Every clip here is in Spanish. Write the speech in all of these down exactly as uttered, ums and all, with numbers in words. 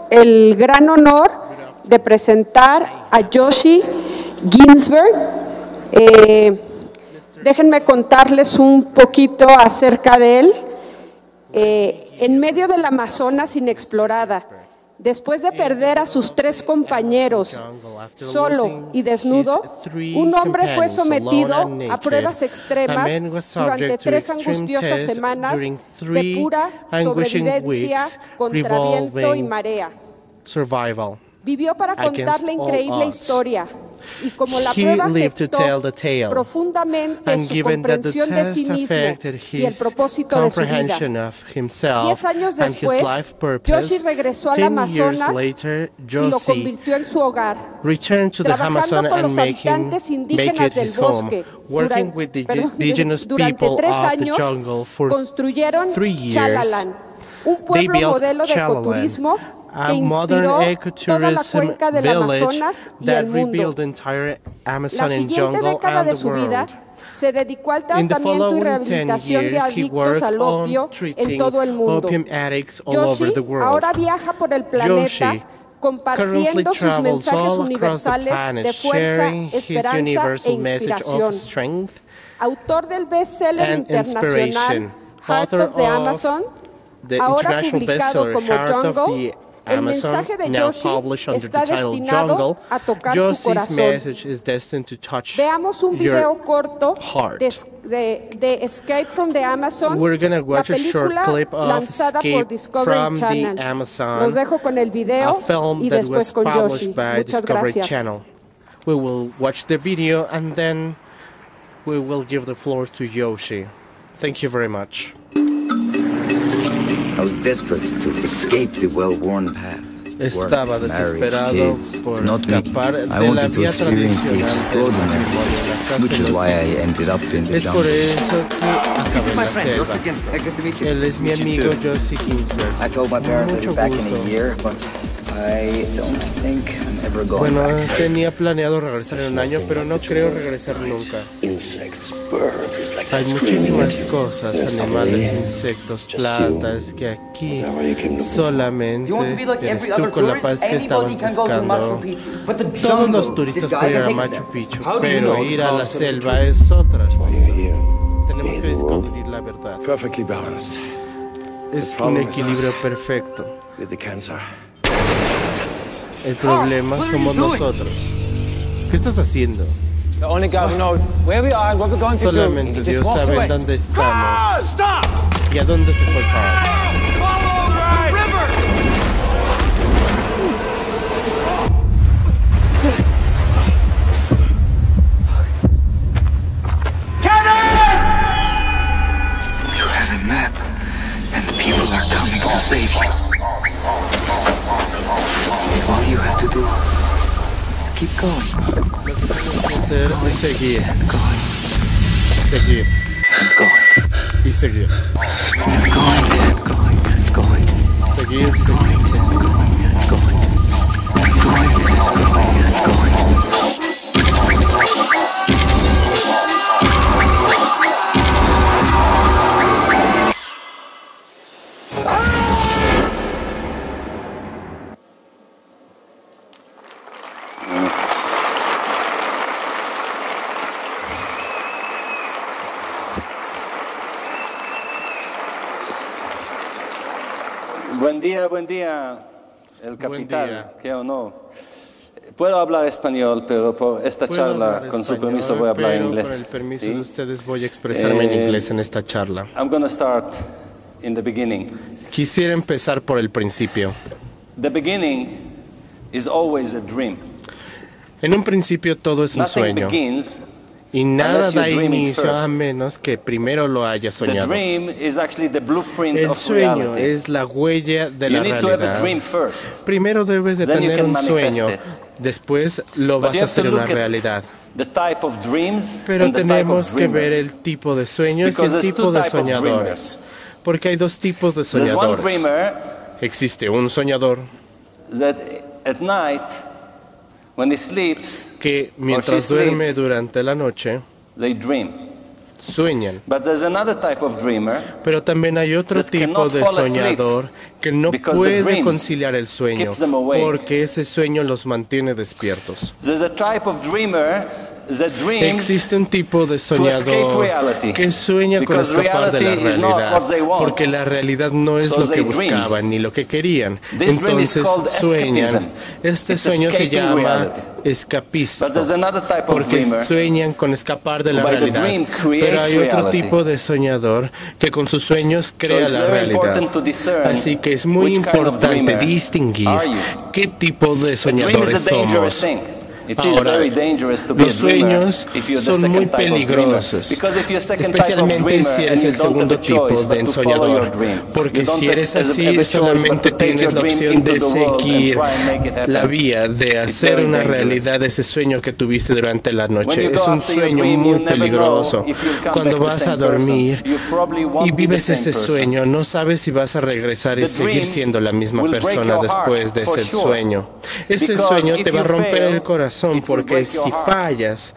el gran honor de presentar a Joshi Ginsberg. Eh, déjenme contarles un poquito acerca de él. Eh, en medio de la Amazonas inexplorada, después de perder a sus tres compañeros solo y desnudo, un hombre fue sometido a pruebas extremas durante tres angustiosas semanas de pura sobrevivencia contra viento y marea. Vivió para contar la increíble historia, y como la prueba afectó profundamente su comprensión de sí mismo y el propósito de su vida, diez años después, Joshi regresó al Amazonas y lo convirtió en su hogar, trabajando con los habitantes indígenas del bosque. Durante, perdón, durante tres años construyeron Chalalan, un pueblo modelo de ecoturismo que inspiró toda la cuenca del Amazonas y el mundo. La siguiente década de su vida se dedicó al tratamiento y rehabilitación de adictos al opio en todo el mundo. Joshi ahora viaja por el planeta compartiendo sus mensajes universales de fuerza, esperanza e inspiración. Autor del bestseller internacional Heart of the Amazon, ahora publicado como Jungle, el mensaje de Joshi está destinado a tocar tu corazón. Veamos un video corto de, de, de Escape from the Amazon, la película lanzada por Discovery Channel. Los dejo con el video y después con Joshi. Muchas gracias. We will watch the video and then we will give the floor to Joshi. Thank you very much. I was desperate to escape the well-worn path. Estaba desesperado por escapar de la vía tradicional del matrimonio en la casa de los hijos. Es por eso que acabé en la selva. Él es mi amigo Joshi Ginsberg. Mucho gusto. Bueno, tenía planeado regresar en un año, pero no creo regresar nunca. Hay muchísimas cosas, animales, insectos, plantas, que aquí solamente eres tú con la paz que estabas buscando. Todos los turistas pueden ir a Machu Picchu, pero ir a la selva es otra cosa. Tenemos que descubrir la verdad. Es un equilibrio perfecto. El problema somos nosotros. ¿Qué estás haciendo? Solamente Dios sabe en dónde estamos y a dónde se fue Carl. You have a map, and people are coming to save you. All you have to do is keep going. Lo que tenemos que hacer es seguir. Seguir. Y seguir. Seguir, seguir, seguir. Buen día, buen día, el capitán, qué honor. Puedo hablar español, pero por esta charla, con su permiso, voy a hablar inglés. Con el permiso de ustedes voy a expresarme en inglés en esta charla. I'm going to start in the beginning. Quisiera empezar por el principio. The beginning is always a dream. En un principio todo es un sueño. Y nada da inicio a menos que primero lo haya soñado. El sueño es la huella de la realidad. Primero debes de tener un sueño, después lo vas a hacer una realidad. Pero tenemos que ver el tipo de sueños y el tipo de soñadores. Porque hay dos tipos de soñadores. Existe un soñador When he sleeps, que mientras duerme durante la noche, they dream. sueñan. But there's another type of dreamer Pero también hay otro that tipo cannot de fall asleep soñador que no because the puede dream conciliar el sueño keeps them awake. porque ese sueño los mantiene despiertos. There's a type of dreamer that dreams Existe un tipo de to escape soñador reality, que sueña con because escapar de la reality is not realidad, what they want. porque la realidad no es So lo que they dream. buscaban ni lo que querían. This dream is Entonces called sueñan. escapism. Este It's sueño se escaping llama reality. escapismo, But there's another type of porque dreamer sueñan con escapar de la who by the realidad. dream creates Pero hay otro reality. tipo de soñador que con sus sueños So crea it's la very realidad. important to discern Así que es muy which kind of importante dreamer distinguir are you. qué tipo de A dream is soñadores a dangerous somos. thing. It is Ahora, very dangerous to be los a dreamer sueños if you're the son muy second type of dreamer. peligrosos, Because if you're second type of especialmente dreamer si and eres you el don't have segundo a tipo choice de but to follow your ensoñador, dream. porque You don't si have eres have a así choice but solamente to take tienes your la dream opción into de the world and seguir try and make it happen. la vía de It's hacer very una dangerous. realidad ese sueño que tuviste durante la When noche. you Es go un after your sueño dream, muy you never peligroso. know if you'll come Cuando back the vas a same person. dormir You probably won't y be the vives same ese person. sueño, no sabes si vas a regresar y The seguir dream siendo la misma will break persona your después heart, de for ese sure. sueño. Ese Because sueño if te va a you romper fail, el corazón, it will porque break your si heart. fallas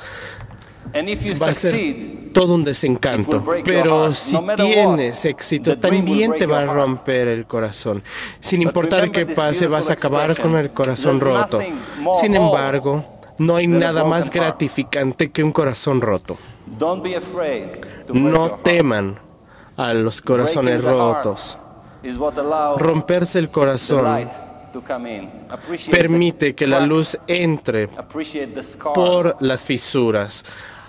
And if you va a ser succeed, todo un it will desencanto. break your Pero heart. si No matter tienes what, éxito, the dream will también break te va a your heart. romper el corazón. Sin But importar remember qué this pase, vas a beautiful acabar con el expression. corazón There's roto. nothing more Sin whole embargo, no hay than a nada más broken heart. gratificante que un corazón roto. don't be afraid to break No your heart. teman a los corazones Breaking the heart rotos. is what allows Romperse el the corazón light to come in. Appreciate permite the que la cracks. luz entre Appreciate the scars. por las fisuras.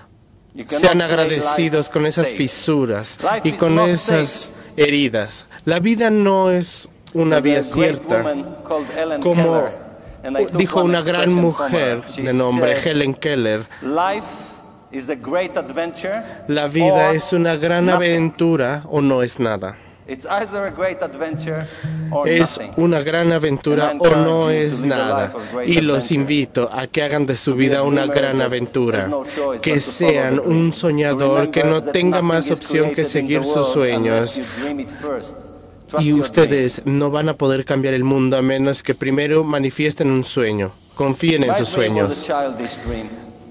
You cannot Sean play agradecidos life con esas safe. fisuras Life y is con not esas safe. heridas. La vida no es una vía There's a great cierta. woman called Helen Como Keller, and I took dijo one una gran expression from mujer her. She de nombre said, Helen Keller, Life is a great adventure, la vida or es una gran nothing. aventura o no es nada. It's either a great adventure or Es nothing. una gran aventura And I o no encourage you to es live a nada. life of great Y los adventure. invito a que hagan de su To be a vida una dreamer gran that aventura. has no choice Que but to follow sean the dream. un soñador que no Remember that tenga nothing más is opción que created in seguir the sus world sueños. unless you dream it first. Trust Y your ustedes no van a poder cambiar el mundo a menos que primero manifiesten un sueño. Confíen en dream. sus My dream was sueños. a childish dream.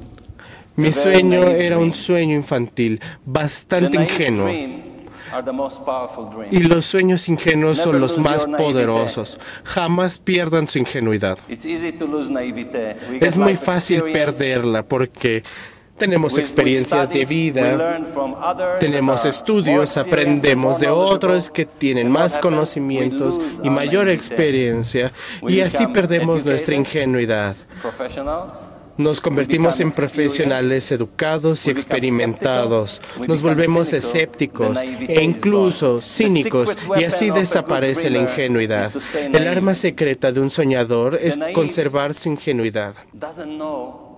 Mi a very sueño naive era dream. un sueño infantil, The bastante naive ingenuo. dream are the most powerful dreams. Y los sueños ingenuos son Never los lose más your naivete. poderosos. Jamás pierdan su ingenuidad. It's easy to lose naivete. We Es get muy life fácil experience. perderla porque tenemos We- we experiencias de study, we vida, learn from others tenemos that are estudios, more aprendemos experienced de and more otros knowledgeable. que tienen And what más happens? conocimientos We lose y our mayor naivete. experiencia We y así become perdemos nuestra educated, ingenuidad. Professionals. Nos convertimos become en profesionales educados y We become experimentados. skeptical. We Nos become volvemos cynical. escépticos The naivete e is incluso gone. The cínicos secret y así weapon of a desaparece good la dreamer ingenuidad. is to stay El naive. arma secreta de un soñador es naive conservar su ingenuidad. Doesn't know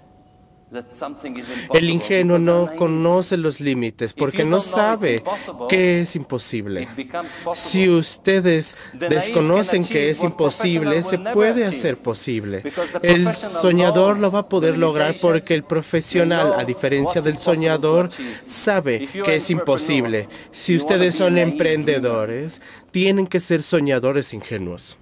that something is impossible El ingenuo because no they're naive. conoce los límites porque you no don't know sabe it's impossible, que es imposible. It becomes possible. Si ustedes The naive desconocen can que achieve es what imposible, professional se will never puede achieve. hacer posible. Because the El professional soñador knows lo va a poder the lograr limitation. porque el profesional, They a know diferencia what's del impossible to soñador, achieve. sabe If you're que an es imposible. Si you wanna ustedes be son naive emprendedores, tienen que ser soñadores ingenuos.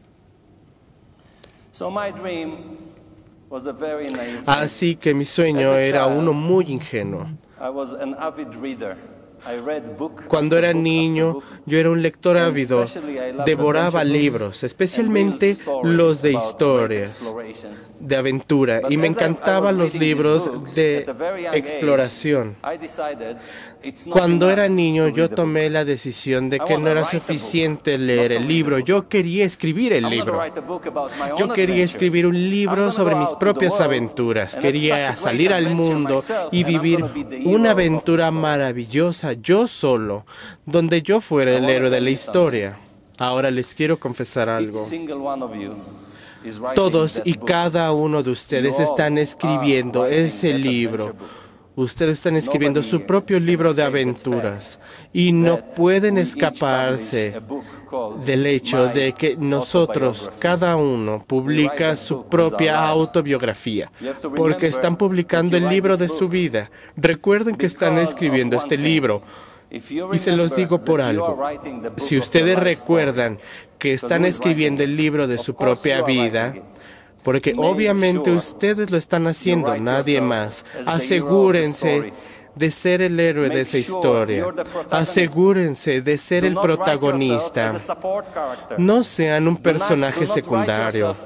So my dream was a very naive dream. Así que mi sueño As a era child, uno muy ingenuo. I was an avid reader. I read book Cuando after era book niño, after book. yo era un lector And ávido, especially I loved devoraba adventure books libros, and especialmente real stories los de about great historias, explorations. de aventura, But y me as I- I was encantaban los reading these libros books, de at a very young age, exploración. I decided it's not Cuando era enough niño, to yo read the tomé book. la decisión de I que no wanna era write a book, suficiente not leer to el read the libro, book. yo quería escribir el I'm gonna libro. write a book about my Yo own quería adventures. escribir un I'm libro gonna sobre go mis out to the propias world aventuras. and have Quería such a salir great al adventure mundo myself, y and I'm vivir gonna be the hero una of the aventura story. maravillosa yo solo, donde yo fuera I el wanna héroe de tell la you historia. Ahora les quiero confesar Each algo. single one of you is writing Todos that y book. cada uno de ustedes You all están are escribiendo writing ese that libro. adventure book. Ustedes están escribiendo Nobody su propio can libro de escape that aventuras fact y no that pueden we each escaparse publish a book called del hecho My de que nosotros, Autobiography. cada uno, publica that su book with propia our lives. autobiografía, You have to porque remember están publicando that you el write libro this de book su vida. Recuerden que están because escribiendo of one este thing. libro. If you Y se los remember digo por that you algo. are writing the book Si of ustedes your life story, recuerdan que están who is escribiendo writing el it? libro de Of su course propia you are vida, writing it. porque Make obviamente sure ustedes lo están haciendo, write nadie yourself más. as the hero of the Asegúrense story. de ser el héroe de esa historia. Asegúrense de ser el protagonista. No sean un personaje secundario.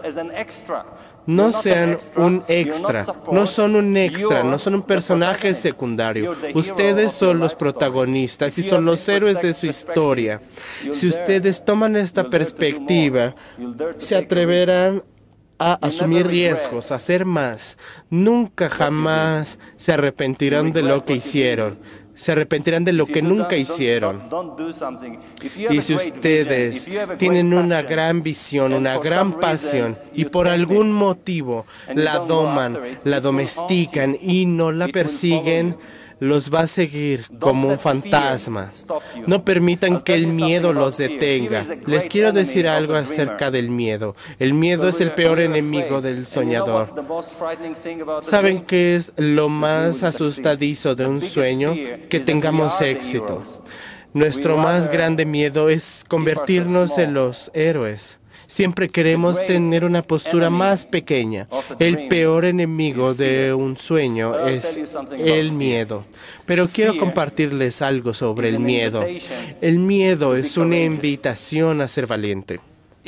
No sean un extra, no son un extra, no son un personaje secundario. Ustedes son los protagonistas y son los héroes de su historia. Si ustedes toman esta perspectiva, se atreverán a asumir riesgos, a hacer más. Nunca jamás se arrepentirán de lo que hicieron. Se arrepentirán de lo que nunca hicieron. Y si ustedes tienen una gran visión, una gran pasión, y por algún motivo la doman, la domestican y no la persiguen, los va a seguir como un fantasma. No permitan que el miedo los detenga. Les quiero decir algo acerca del miedo. El miedo es el peor enemigo del soñador. ¿Saben qué es lo más asustadizo de un sueño? Que tengamos éxito. Nuestro más grande miedo es convertirnos en los héroes. Siempre queremos tener una postura más pequeña. El peor enemigo de un sueño es el miedo. Pero quiero compartirles algo sobre el miedo. El miedo es una invitación a ser valiente.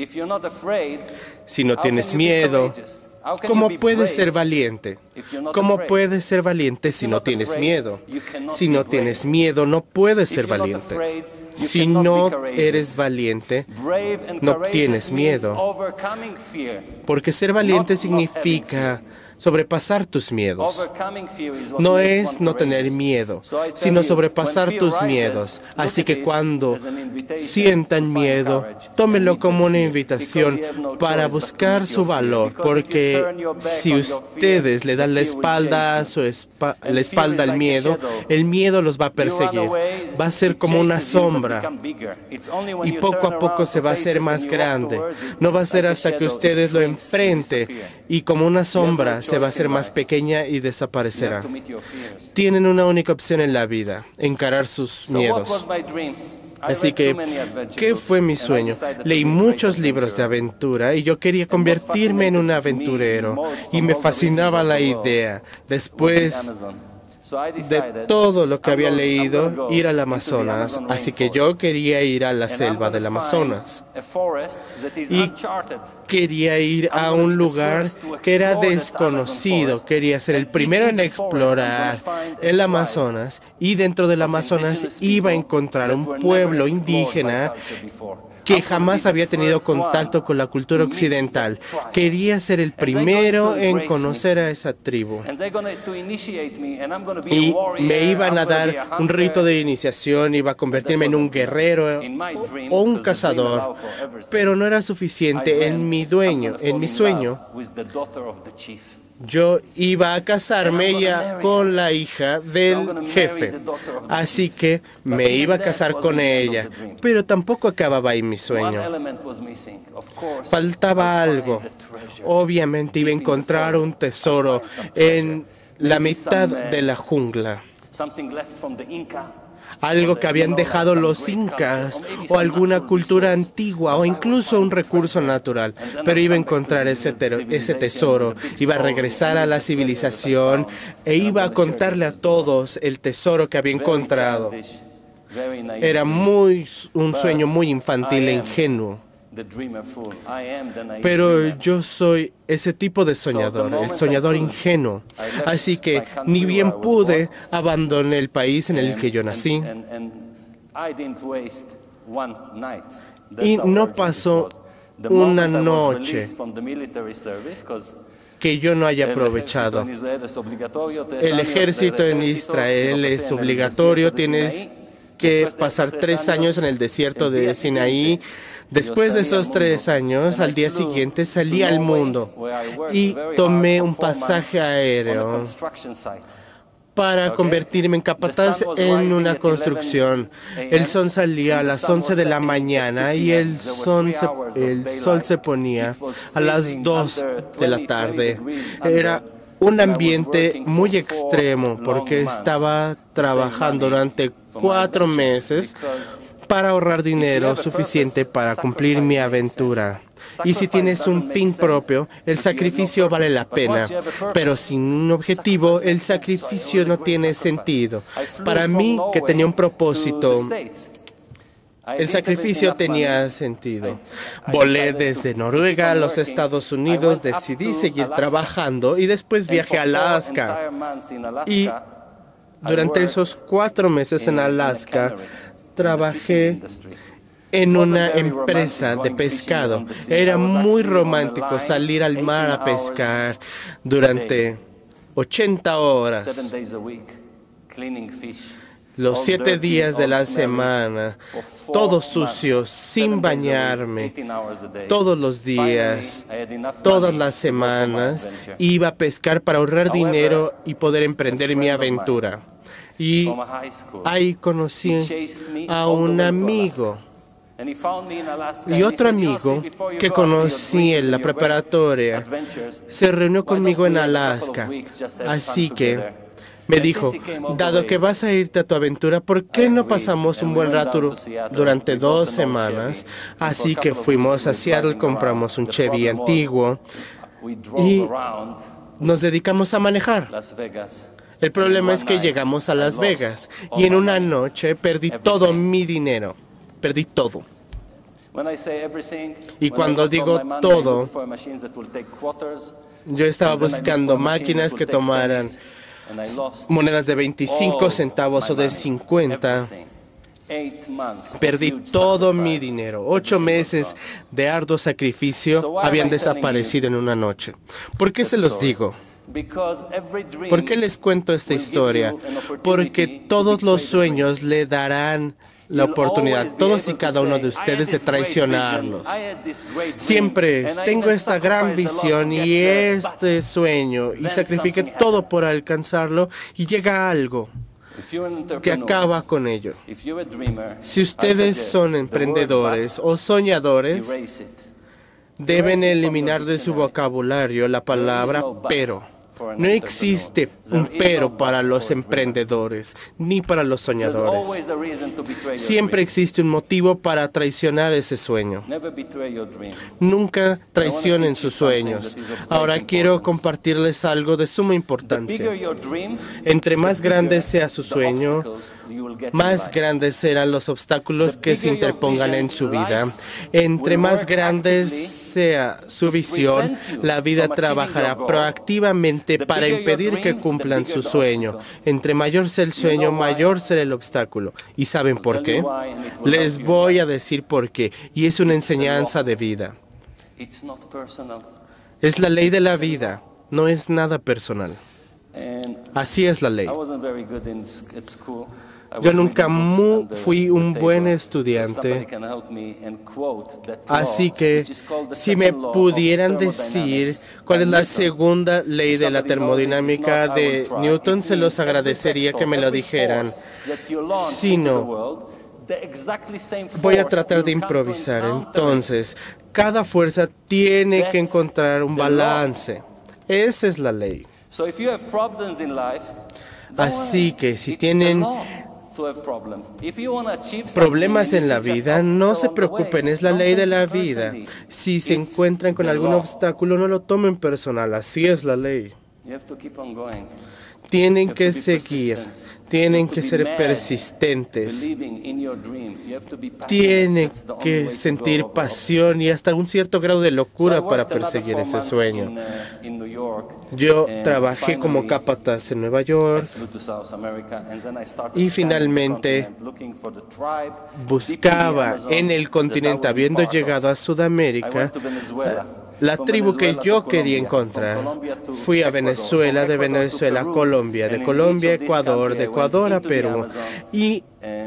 Si no tienes miedo, ¿cómo puedes ser valiente? ¿Cómo puedes ser valiente si no tienes miedo? Si no tienes miedo, no puedes ser valiente. Si no eres valiente, no tienes miedo. Porque ser valiente significa sobrepasar tus miedos. No es no tener miedo, sino sobrepasar tus miedos. Así que cuando sientan miedo, tómenlo como una invitación para buscar su valor, porque si ustedes le dan la espalda a su espa- la espalda al miedo, el miedo los va a perseguir. Va a ser como una sombra y poco a poco se va a hacer más grande. No va a ser hasta que ustedes lo enfrenten y como una sombra se va a hacer más pequeña y desaparecerá. Tienen una única opción en la vida: encarar sus miedos. Así que, ¿qué fue mi sueño? Leí muchos libros de aventura y yo quería convertirme en un aventurero y me fascinaba la idea. Después de todo lo que había leído, ir al Amazonas. Así que yo quería ir a la selva del Amazonas. Y quería ir a un lugar que era desconocido. Quería ser el primero en explorar el Amazonas. Y dentro del Amazonas iba a encontrar un pueblo indígena que jamás había tenido contacto con la cultura occidental. Quería ser el primero en conocer a esa tribu. Y me iban a dar un rito de iniciación, iba a convertirme en un guerrero o un cazador. Pero no era suficiente. En mi dueño, en mi sueño, yo iba a casarme ya con la hija del jefe, así que me iba a casar con ella, pero tampoco acababa ahí mi sueño. Faltaba algo. Obviamente iba a encontrar un tesoro en la mitad de la jungla. Algo que habían dejado los incas o alguna cultura antigua o incluso un recurso natural. Pero iba a encontrar ese, ese tesoro, iba a regresar a la civilización e iba a contarle a todos el tesoro que había encontrado. Era muy, un sueño muy infantil e ingenuo. Pero yo soy ese tipo de soñador, el soñador ingenuo. Así que ni bien pude, abandoné el país en el que yo nací. Y no pasó una noche que yo no haya aprovechado. El ejército en Israel es obligatorio, tienes que pasar tres años en el desierto de Sinaí. Después de esos tres años, al día siguiente salí al mundo y tomé un pasaje aéreo para convertirme en capataz en una construcción. El sol salía a las once de la mañana y el sol se, el sol se ponía a las dos de la tarde. Era un ambiente muy extremo porque estaba trabajando durante cuatro meses para ahorrar dinero suficiente para cumplir mi aventura. Y si tienes un fin propio, el sacrificio vale la pena. Pero sin un objetivo, el sacrificio no tiene sentido. Para mí, que tenía un propósito, el sacrificio tenía sentido. Volé desde Noruega a los Estados Unidos, decidí seguir trabajando y después viajé a Alaska. Y durante esos cuatro meses en Alaska, trabajé en una empresa de pescado. Era muy romántico salir al mar a pescar durante ochenta horas. Los siete días de la semana, todo sucio, sin bañarme, todos los días, todas las semanas, iba a pescar para ahorrar dinero y poder emprender mi aventura. Y ahí conocí a un amigo y otro amigo que conocí en la preparatoria. Se reunió conmigo en Alaska, así que me dijo, dado que vas a irte a tu aventura, ¿por qué no pasamos un buen rato durante dos semanas? Así que fuimos a Seattle, compramos un Chevy antiguo y nos dedicamos a manejar. El problema es que llegamos a Las Vegas y en una noche perdí todo mi dinero. Perdí todo. Y cuando digo todo, yo estaba buscando máquinas que tomaran monedas de veinticinco centavos o de cincuenta. Perdí todo mi dinero. Ocho meses de arduo sacrificio habían desaparecido en una noche. ¿Por qué se los digo? ¿Por qué les cuento esta historia? Porque todos los sueños le darán la oportunidad, todos y cada uno de ustedes, de traicionarlos. Siempre tengo esta gran visión y este sueño y sacrifiqué todo por alcanzarlo y llega algo que acaba con ello. Si ustedes son emprendedores o soñadores, deben eliminar de su vocabulario la palabra pero. No existe un pero para los emprendedores, ni para los soñadores. Siempre existe un motivo para traicionar ese sueño. Nunca traicionen sus sueños. Ahora quiero compartirles algo de suma importancia. Entre más grande sea su sueño, más grandes serán los obstáculos que se interpongan en su vida. Entre más grande sea su visión, la vida trabajará proactivamente para impedir que cumplan su sueño. Entre mayor sea el sueño, mayor será el obstáculo. ¿Y saben por qué? Les voy a decir por qué. Y es una enseñanza de vida. Es la ley de la vida, no es nada personal. Así es la ley. Yo nunca mu fui un buen estudiante, así que si me pudieran decir cuál es la segunda ley de la termodinámica de Newton, se los agradecería que me lo dijeran. Si no, voy a tratar de improvisar. Entonces, cada fuerza tiene que encontrar un balance. Esa es la ley. Así que si tienen problemas en la vida, no se preocupen, es la ley de la vida. Si se encuentran con algún obstáculo, no lo tomen personal, así es la ley. Tienen que seguir, tienen que ser persistentes, tienen que sentir pasión y hasta un cierto grado de locura para perseguir ese sueño. Yo trabajé como capataz en Nueva York y finalmente buscaba en el continente, habiendo llegado a Sudamérica, la tribu que yo quería encontrar. Fui a Venezuela, de Venezuela a Colombia, de Colombia a Ecuador, de Ecuador a Perú. Y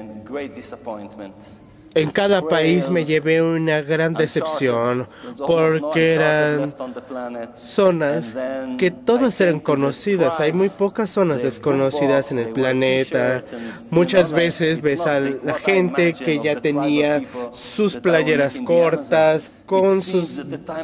en cada país me llevé una gran decepción porque eran zonas que todas eran conocidas. Hay muy pocas zonas desconocidas en el planeta. Muchas veces ves a la gente que ya tenía sus playeras cortas con sus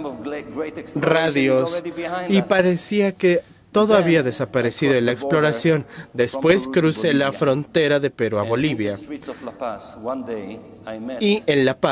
radios y parecía que todo había desaparecido en la exploración. Después crucé la frontera de Perú a Bolivia. Y en La Paz,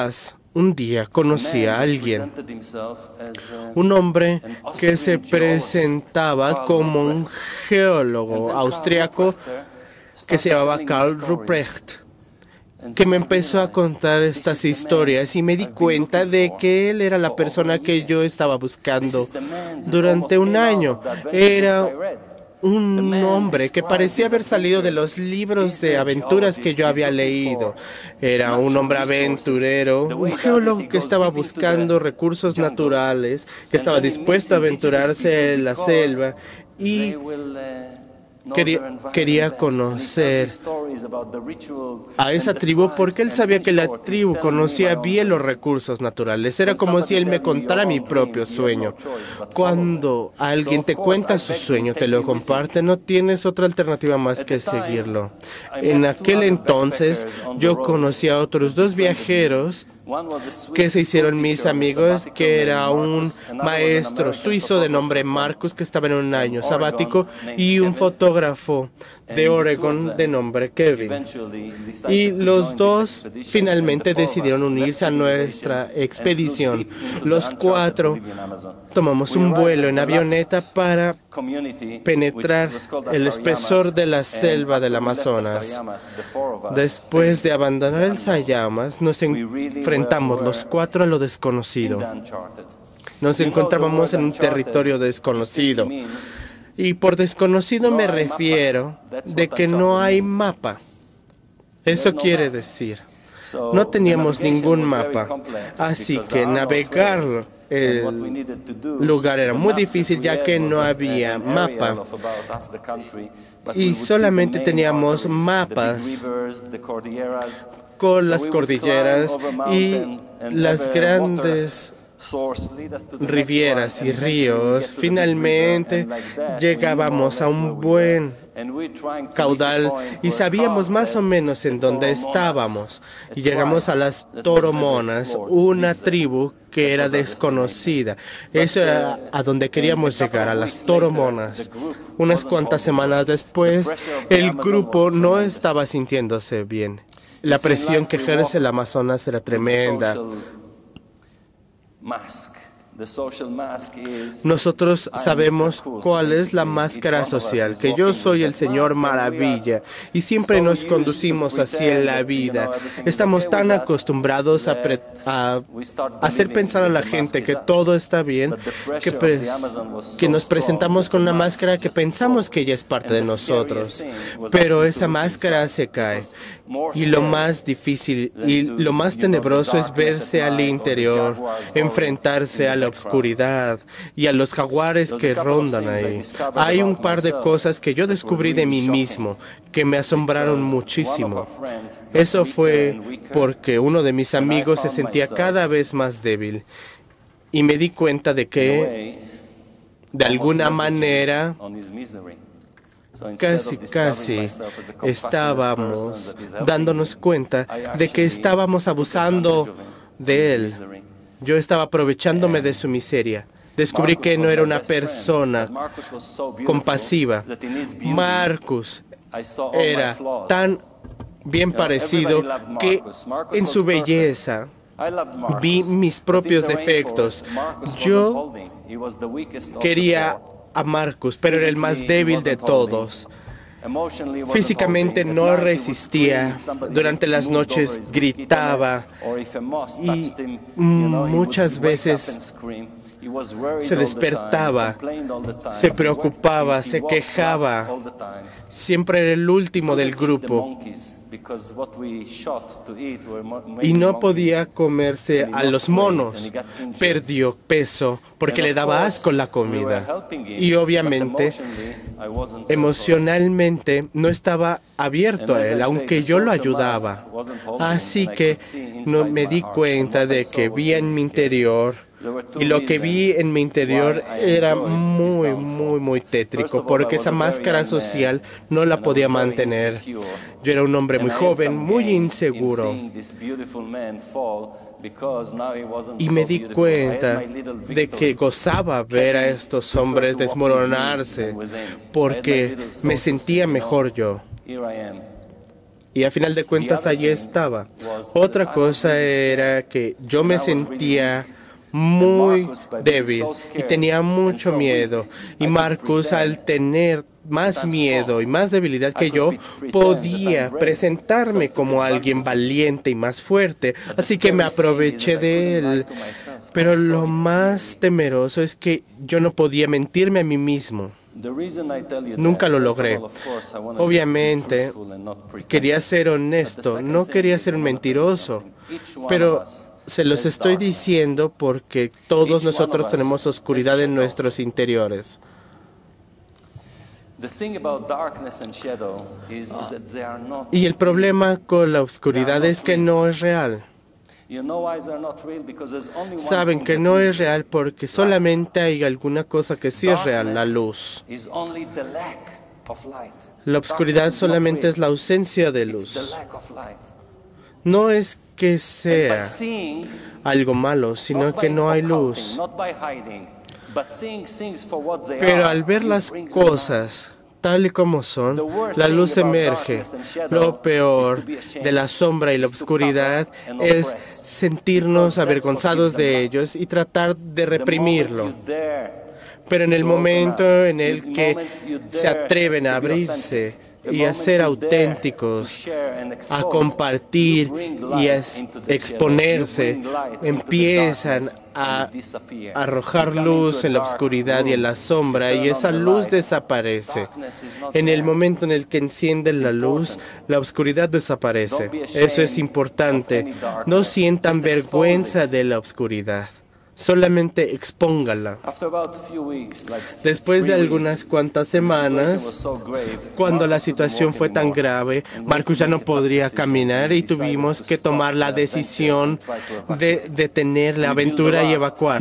un día conocí a alguien, un hombre que se presentaba como un geólogo austriaco que se llamaba Karl Ruprecht, que me empezó a contar estas historias y me di cuenta de que él era la persona que yo estaba buscando durante un año. Era un hombre que parecía haber salido de los libros de aventuras que yo había leído. Era un hombre aventurero, un geólogo que estaba buscando recursos naturales, que estaba dispuesto a aventurarse en la selva y Quería, quería conocer a esa tribu porque él sabía que la tribu conocía bien los recursos naturales. Era como si él me contara mi propio sueño. Cuando alguien te cuenta su sueño, te lo comparte, no tienes otra alternativa más que seguirlo. En aquel entonces, yo conocí a otros dos viajeros que se hicieron mis amigos, que era un maestro suizo de nombre Marcus, que estaba en un año sabático, y un fotógrafo de Oregon de nombre Kevin. Y los dos finalmente decidieron unirse a nuestra expedición. Los cuatro tomamos un vuelo en avioneta para penetrar el espesor de la selva del Amazonas. Después de abandonar el Sayamas, nos enfrentamos los cuatro a lo desconocido. Nos encontrábamos en un territorio desconocido. Y por desconocido me refiero de que no hay mapa. Eso quiere decir, no teníamos ningún mapa, así que navegar el lugar era muy difícil ya que no había mapa. Y solamente teníamos mapas con las cordilleras y las grandes rivieras y ríos. Finalmente llegábamos a un buen caudal y sabíamos más o menos en dónde estábamos. Y llegamos a las Toromonas, una tribu que era desconocida. Eso era a donde queríamos llegar, a las Toromonas. Unas cuantas semanas después, el grupo no estaba sintiéndose bien. La presión que ejerce el Amazonas era tremenda. Nosotros sabemos cuál es la máscara social, que yo soy el Señor Maravilla y siempre nos conducimos así en la vida. Estamos tan acostumbrados a, pre a hacer pensar a la gente que todo está bien, que, que nos presentamos con una máscara que pensamos que ella es parte de nosotros. Pero esa máscara se cae. Y lo más difícil y lo más tenebroso es verse al interior, enfrentarse a la oscuridad y a los jaguares que rondan ahí. Hay un par de cosas que yo descubrí de mí mismo que me asombraron muchísimo. Eso fue porque uno de mis amigos se sentía cada vez más débil y me di cuenta de que, de alguna manera, Casi, casi estábamos dándonos cuenta de que estábamos abusando de él. Yo estaba aprovechándome de su miseria. Descubrí que no era una persona compasiva. Marcus era tan bien parecido que en su belleza vi mis propios defectos. Yo quería a Marcus, pero era el más débil de todos. Físicamente no resistía, durante las noches gritaba y muchas veces se despertaba, se preocupaba, se quejaba. Siempre era el último del grupo y no podía comerse a los monos. Perdió peso porque le daba asco la comida. Y obviamente, emocionalmente, no estaba abierto a él, aunque yo lo ayudaba. Así que no me di cuenta de que vi en mi interior, y lo que vi en mi interior era muy, muy, muy tétrico, porque esa máscara social no la podía mantener. Yo era un hombre muy joven, muy inseguro. Y me di cuenta de que gozaba ver a estos hombres desmoronarse, porque me sentía mejor yo. Y a final de cuentas allí estaba. Otra cosa era que yo me sentía muy débil y tenía mucho miedo. Y Marcus, al tener más miedo y más debilidad que yo, podía presentarme como alguien valiente y más fuerte. Así que me aproveché de él. Pero lo más temeroso es que yo no podía mentirme a mí mismo. Nunca lo logré. Obviamente, quería ser honesto, no quería ser un mentiroso, pero se los estoy diciendo porque todos nosotros tenemos oscuridad en nuestros interiores. Y el problema con la oscuridad es que no es real. Saben que no es real porque solamente hay alguna cosa que sí es real, la luz. La oscuridad solamente es la ausencia de luz. No es que sea algo malo, sino que no hay luz. Pero al ver las cosas tal y como son, la luz emerge. Lo peor de la sombra y la oscuridad es sentirnos avergonzados de ellos y tratar de reprimirlo. Pero en el momento en el que se atreven a abrirse y a ser auténticos, a compartir y a exponerse, empiezan a arrojar luz en la oscuridad y en la sombra, y esa luz desaparece. En el momento en el que encienden la luz, la oscuridad desaparece. Eso es importante. No sientan vergüenza de la oscuridad. Solamente expóngala. Después de algunas cuantas semanas, cuando la situación fue tan grave, Marcus ya no podría caminar y tuvimos que tomar la decisión de detener la aventura y evacuar.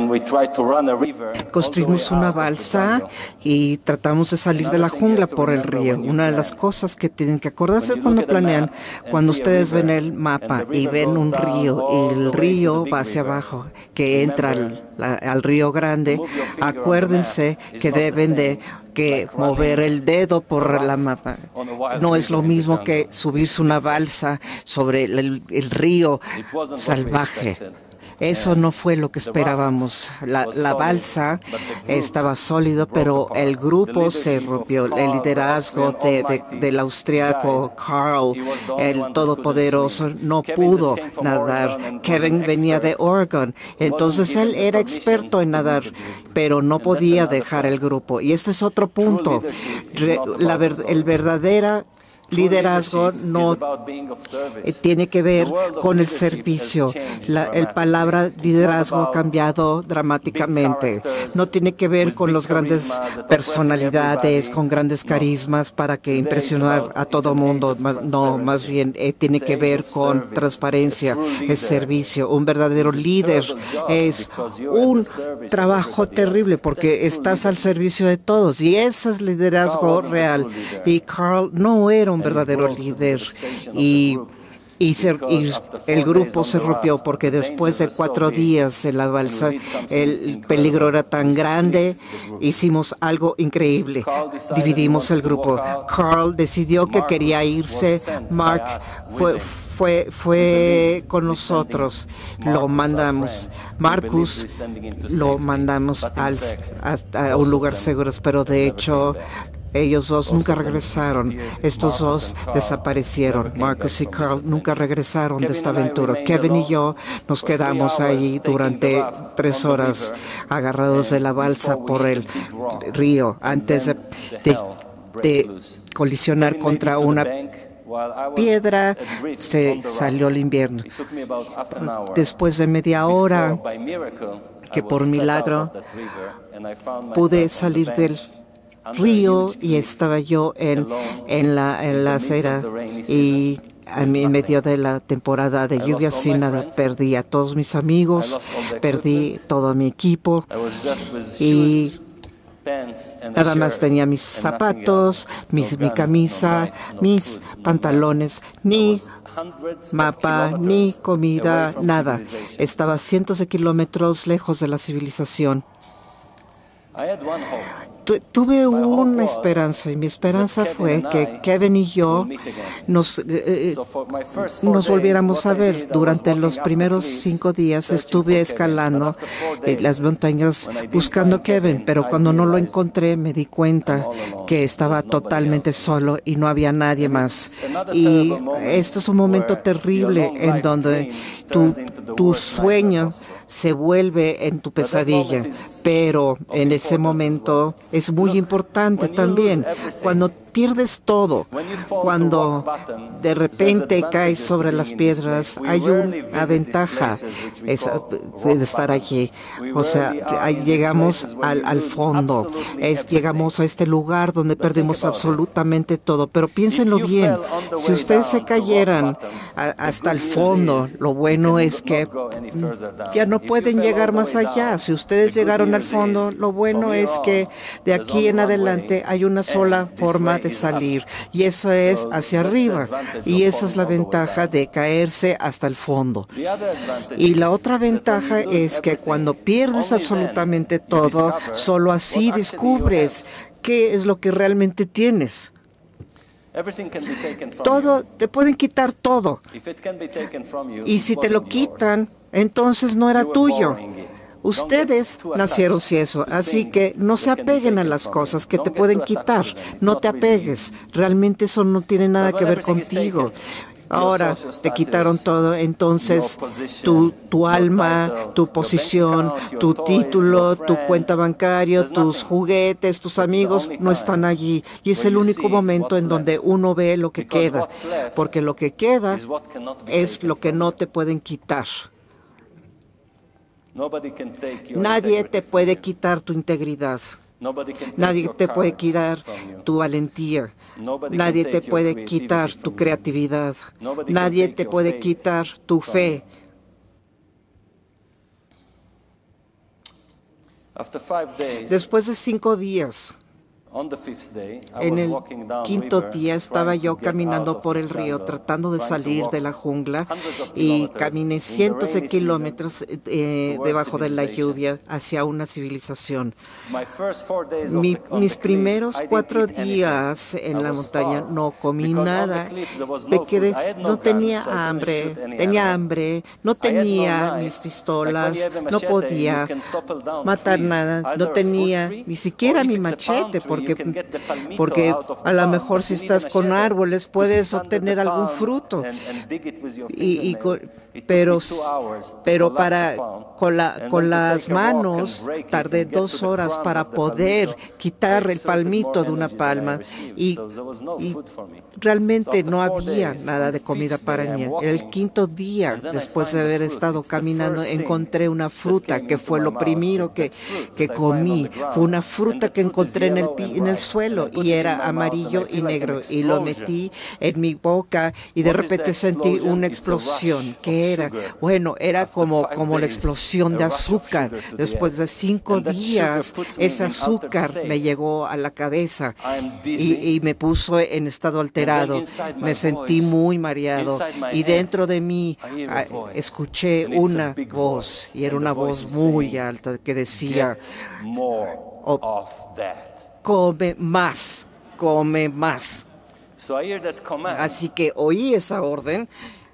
Construimos una balsa y tratamos de salir de la jungla por el río. Una de las cosas que tienen que acordarse cuando planean, cuando ustedes ven el mapa y ven un río y el río va hacia abajo, que entra al La, al río Grande, acuérdense que deben de que mover el dedo por la mapa. No es lo mismo que subirse una balsa sobre el, el río salvaje. Eso no fue lo que esperábamos. La, la balsa estaba sólido, pero el grupo se rompió. El liderazgo de, de, del austriaco Carl, el todopoderoso, no pudo nadar. Kevin venía de Oregon, entonces él era experto en nadar, pero no podía dejar el grupo. Y este es otro punto. La, el verdadera liderazgo no tiene que ver con el servicio. La el palabra liderazgo ha cambiado dramáticamente. No tiene que ver con las grandes personalidades, con grandes carismas para que impresionar a todo mundo. No, más bien eh, tiene que ver con transparencia, el servicio. Un verdadero líder es un trabajo terrible porque estás al servicio de todos y ese es liderazgo real. Y Carl no era un un verdadero líder y, y, se, y el grupo se rompió porque después de cuatro días en la balsa el peligro era tan grande, hicimos algo increíble, dividimos el grupo. Carl decidió que quería irse, Mark fue, fue, fue con nosotros, lo mandamos, Marcus lo mandamos al, a, a un lugar seguro, pero de hecho ellos dos nunca regresaron. Estos dos desaparecieron. Marcus y Carl nunca regresaron de esta aventura. Kevin y yo nos quedamos ahí durante tres horas agarrados de la balsa por el río antes de, de, de colisionar contra una piedra. Se salió el invierno. Después de media hora, que por milagro pude salir del río y estaba yo en, en, la, en la acera y en medio de la temporada de lluvia sin nada. Perdí a todos mis amigos, perdí todo mi equipo y nada más tenía mis zapatos, mis, mi camisa, mis pantalones, ni mapa, ni comida, nada. Estaba cientos de kilómetros lejos de la civilización. tu, tuve una esperanza y mi esperanza fue que Kevin y yo nos, eh, nos volviéramos a ver. Durante los primeros cinco días estuve escalando eh, las montañas buscando a Kevin, pero cuando no lo encontré me di cuenta que estaba totalmente solo y no había nadie más. Y este es un momento terrible en donde tu, tu sueño se vuelve en tu pesadilla, pero en ese momento es muy importante también. Cuando pierdes todo, cuando de repente caes sobre las piedras, hay una ventaja es, de estar allí. O sea, ahí llegamos al, al fondo, es, llegamos a este lugar donde perdimos absolutamente todo. Pero piénsenlo bien, si ustedes se cayeran a, hasta el fondo, lo bueno es que ya no pueden llegar más allá. Si ustedes llegaron al fondo, lo bueno es que de aquí en adelante hay una sola forma de salir, y eso es hacia arriba, y esa es la ventaja de caerse hasta el fondo. Y la otra ventaja es que cuando pierdes absolutamente todo, solo así descubres qué es lo que realmente tienes. Todo, te pueden quitar todo, y si te lo quitan, entonces no era tuyo. Ustedes nacieron sin eso, así que no se apeguen a las cosas que te pueden quitar. No te apegues. Realmente eso no tiene nada que ver contigo. Ahora te quitaron todo, entonces tu, tu alma, tu posición, tu título, tu cuenta bancaria, tus juguetes, tus amigos no están allí. Y es el único momento en donde uno ve lo que queda, porque lo que queda es lo que no te pueden quitar. Nadie te puede quitar tu integridad. Nadie te puede quitar tu valentía. Nadie te puede quitar tu creatividad. Nadie te puede quitar tu fe. Después de cinco días, en el quinto día estaba yo caminando por el río tratando de salir de la jungla y caminé cientos de kilómetros eh, debajo de la lluvia hacia una civilización. Mi, mis primeros cuatro días en la montaña no comí nada, me quedé, no tenía hambre, tenía hambre, no tenía mis pistolas, no podía matar nada, no tenía ni siquiera mi machete, porque Porque a lo mejor si estás con árboles puedes obtener algún fruto, y, y con, pero, pero para, con, la, con las manos tardé dos horas para poder quitar el palmito de una palma, y, y realmente no había nada de comida para mí. El quinto día, después de haber estado caminando, encontré una fruta que fue lo primero que, que comí. Fue una fruta que encontré en el, en el suelo y era amarillo y negro, y lo metí en mi boca y de repente sentí una explosión. ¿Qué era? Bueno, era como, como la explosión de azúcar. Después de cinco días, ese azúcar me llegó a la cabeza y, y me puso en estado alterado. Me sentí muy mareado y dentro de mí escuché una voz, y era una voz muy alta que decía: oh, come más, come más. Así que oí esa orden.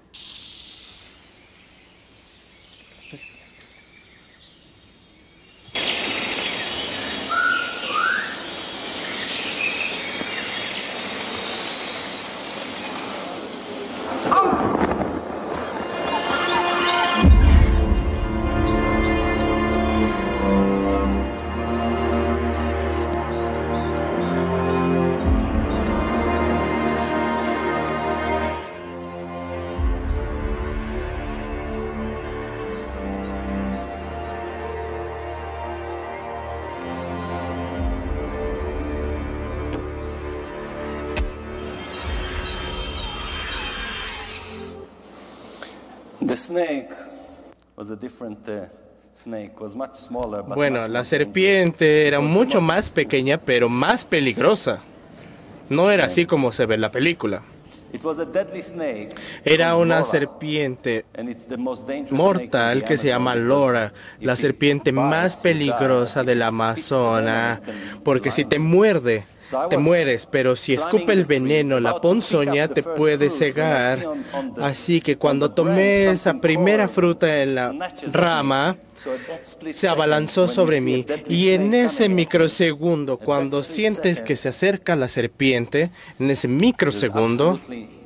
Bueno, la serpiente era mucho más pequeña, pero más peligrosa. No era así como se ve en la película. Era una serpiente mortal que se llama Lora, la serpiente más peligrosa del Amazonas, porque si te muerde, te mueres, pero si escupe el veneno, la ponzoña te puede cegar. Así que cuando tomé esa primera fruta en la rama, se abalanzó sobre mí, y en ese microsegundo, cuando sientes que se acerca la serpiente, en ese microsegundo,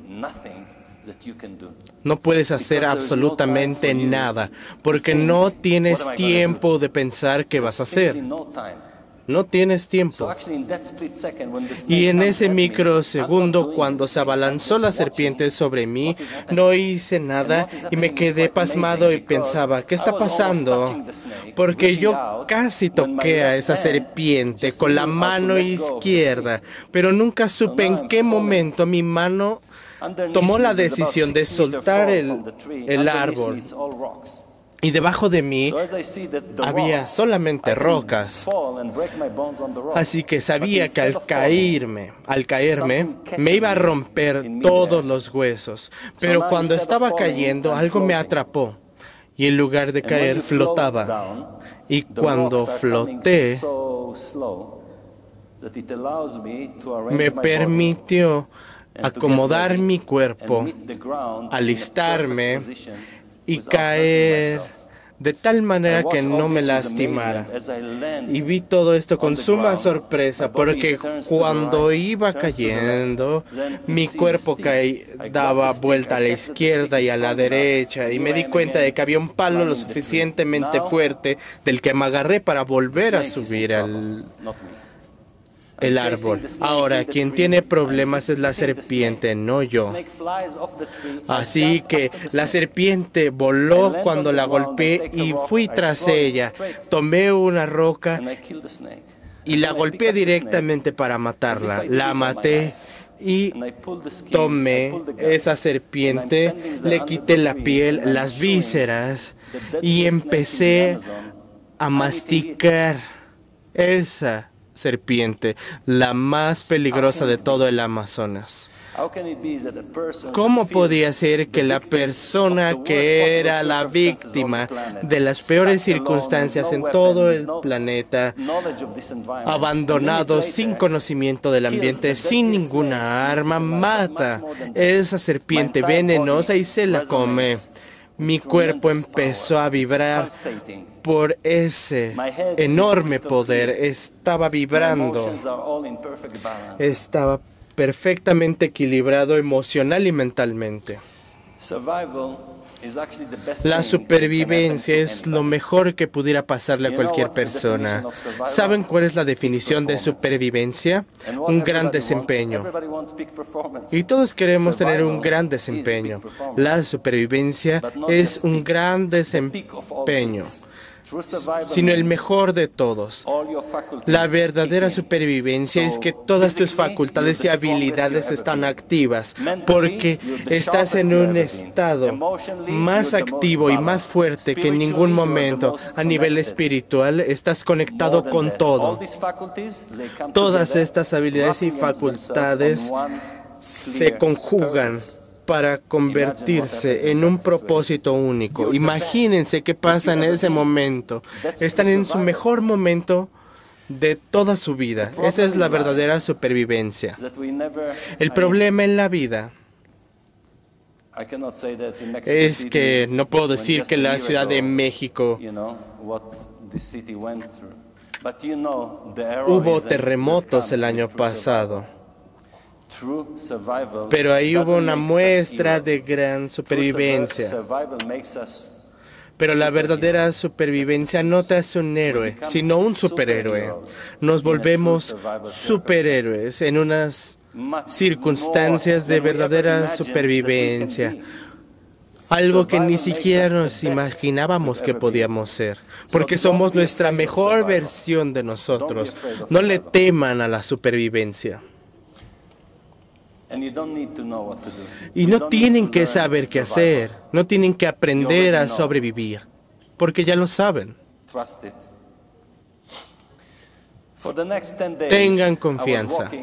no puedes hacer absolutamente nada, porque no tienes tiempo de pensar qué vas a hacer. No tienes tiempo. Y en ese microsegundo, cuando se abalanzó la serpiente sobre mí, no hice nada y me quedé pasmado y pensaba, ¿qué está pasando? Porque yo casi toqué a esa serpiente con la mano izquierda, pero nunca supe en qué momento mi mano tomó la decisión de soltar el, el árbol. Y debajo de mí había solamente rocas. Así que sabía que al caerme, al caerme, me iba a romper todos los huesos. Pero cuando estaba cayendo, algo me atrapó. Y en lugar de caer, flotaba. Y cuando floté, me permitió acomodar mi cuerpo, alistarme y caer de tal manera que no me lastimara. Y vi todo esto con suma sorpresa, porque cuando iba cayendo, mi cuerpo caí, daba vuelta a la izquierda y a la derecha, y me di cuenta de que había un palo lo suficientemente fuerte del que me agarré para volver a subir al el árbol. Ahora, quien tiene problemas es la serpiente, no yo. Así que la serpiente voló cuando la golpeé y fui tras ella. Tomé una roca y la golpeé directamente para matarla. La maté y tomé esa serpiente, le quité la piel, las vísceras y empecé a masticar esa serpiente, la más peligrosa de todo el Amazonas. ¿Cómo podía ser que la persona que era la víctima de las peores circunstancias en todo el planeta, abandonado, sin conocimiento del ambiente, sin ninguna arma, mata esa serpiente venenosa y se la come? Mi cuerpo empezó a vibrar por ese enorme poder. Estaba vibrando. Estaba perfectamente equilibrado emocional y mentalmente. La supervivencia es lo mejor que pudiera pasarle a cualquier persona. ¿Saben cuál es la definición de supervivencia? Un gran desempeño. Y todos queremos tener un gran desempeño. La supervivencia es un gran desempeño, sino el mejor de todos. La verdadera supervivencia es que todas tus facultades y habilidades están activas, porque estás en un estado más activo y más fuerte que en ningún momento. A nivel espiritual, estás conectado con todo. Todas estas habilidades y facultades se conjugan para convertirse en un propósito único. Imagínense qué pasa en ese momento. Están en su mejor momento de toda su vida. Esa es la verdadera supervivencia. El problema en la vida es que no puedo decir que la Ciudad de México hubo terremotos el año pasado. Pero ahí hubo una muestra de gran supervivencia. Pero la verdadera supervivencia no te hace un héroe, sino un superhéroe. Nos volvemos superhéroes en unas circunstancias de verdadera supervivencia. Algo que ni siquiera nos imaginábamos que podíamos ser. Porque somos nuestra mejor versión de nosotros. No le teman a la supervivencia. Y no tienen que saber qué hacer, no tienen que aprender a sobrevivir, porque ya lo saben. Tengan confianza.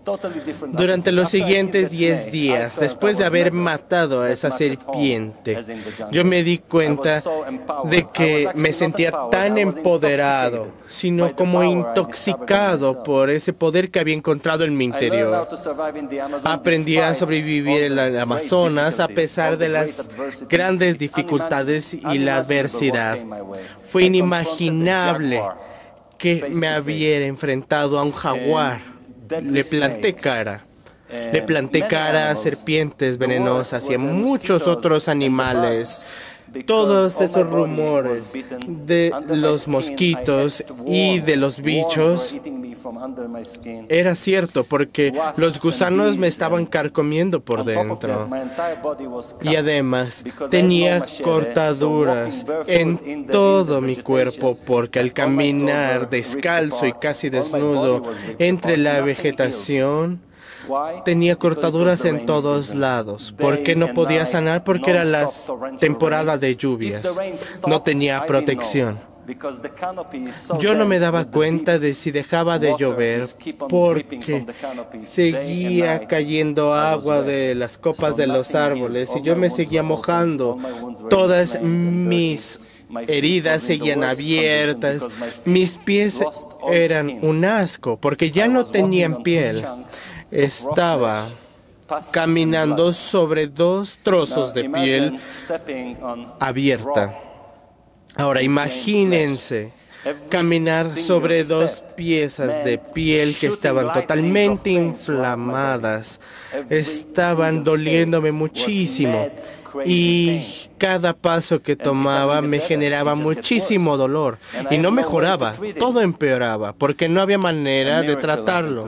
Durante los siguientes diez días, después de haber matado a esa serpiente, yo me di cuenta de que me sentía tan empoderado, sino como intoxicado por ese poder que había encontrado en mi interior. Aprendí a sobrevivir en el Amazonas a pesar de las grandes dificultades y la adversidad. Fue inimaginable que me hubiera enfrentado a un jaguar. Le planté cara. Le planté cara a serpientes venenosas y a muchos otros animales. Todos esos rumores de los mosquitos y de los bichos era cierto porque los gusanos me estaban carcomiendo por dentro. Y además tenía cortaduras en todo mi cuerpo porque al caminar descalzo y casi desnudo entre la vegetación, tenía cortaduras en todos lados. ¿Por qué no podía sanar? Porque era la temporada de lluvias. No tenía protección. Yo no me daba cuenta de si dejaba de llover porque seguía cayendo agua de las copas de los árboles y yo me seguía mojando. Todas mis heridas seguían abiertas. Mis pies eran un asco porque ya no tenían piel. Estaba caminando sobre dos trozos de piel abierta. Ahora imagínense caminar sobre dos piezas de piel que estaban totalmente inflamadas. Estaban doliéndome muchísimo y cada paso que tomaba me generaba muchísimo dolor y no mejoraba, todo empeoraba porque no había manera de tratarlo.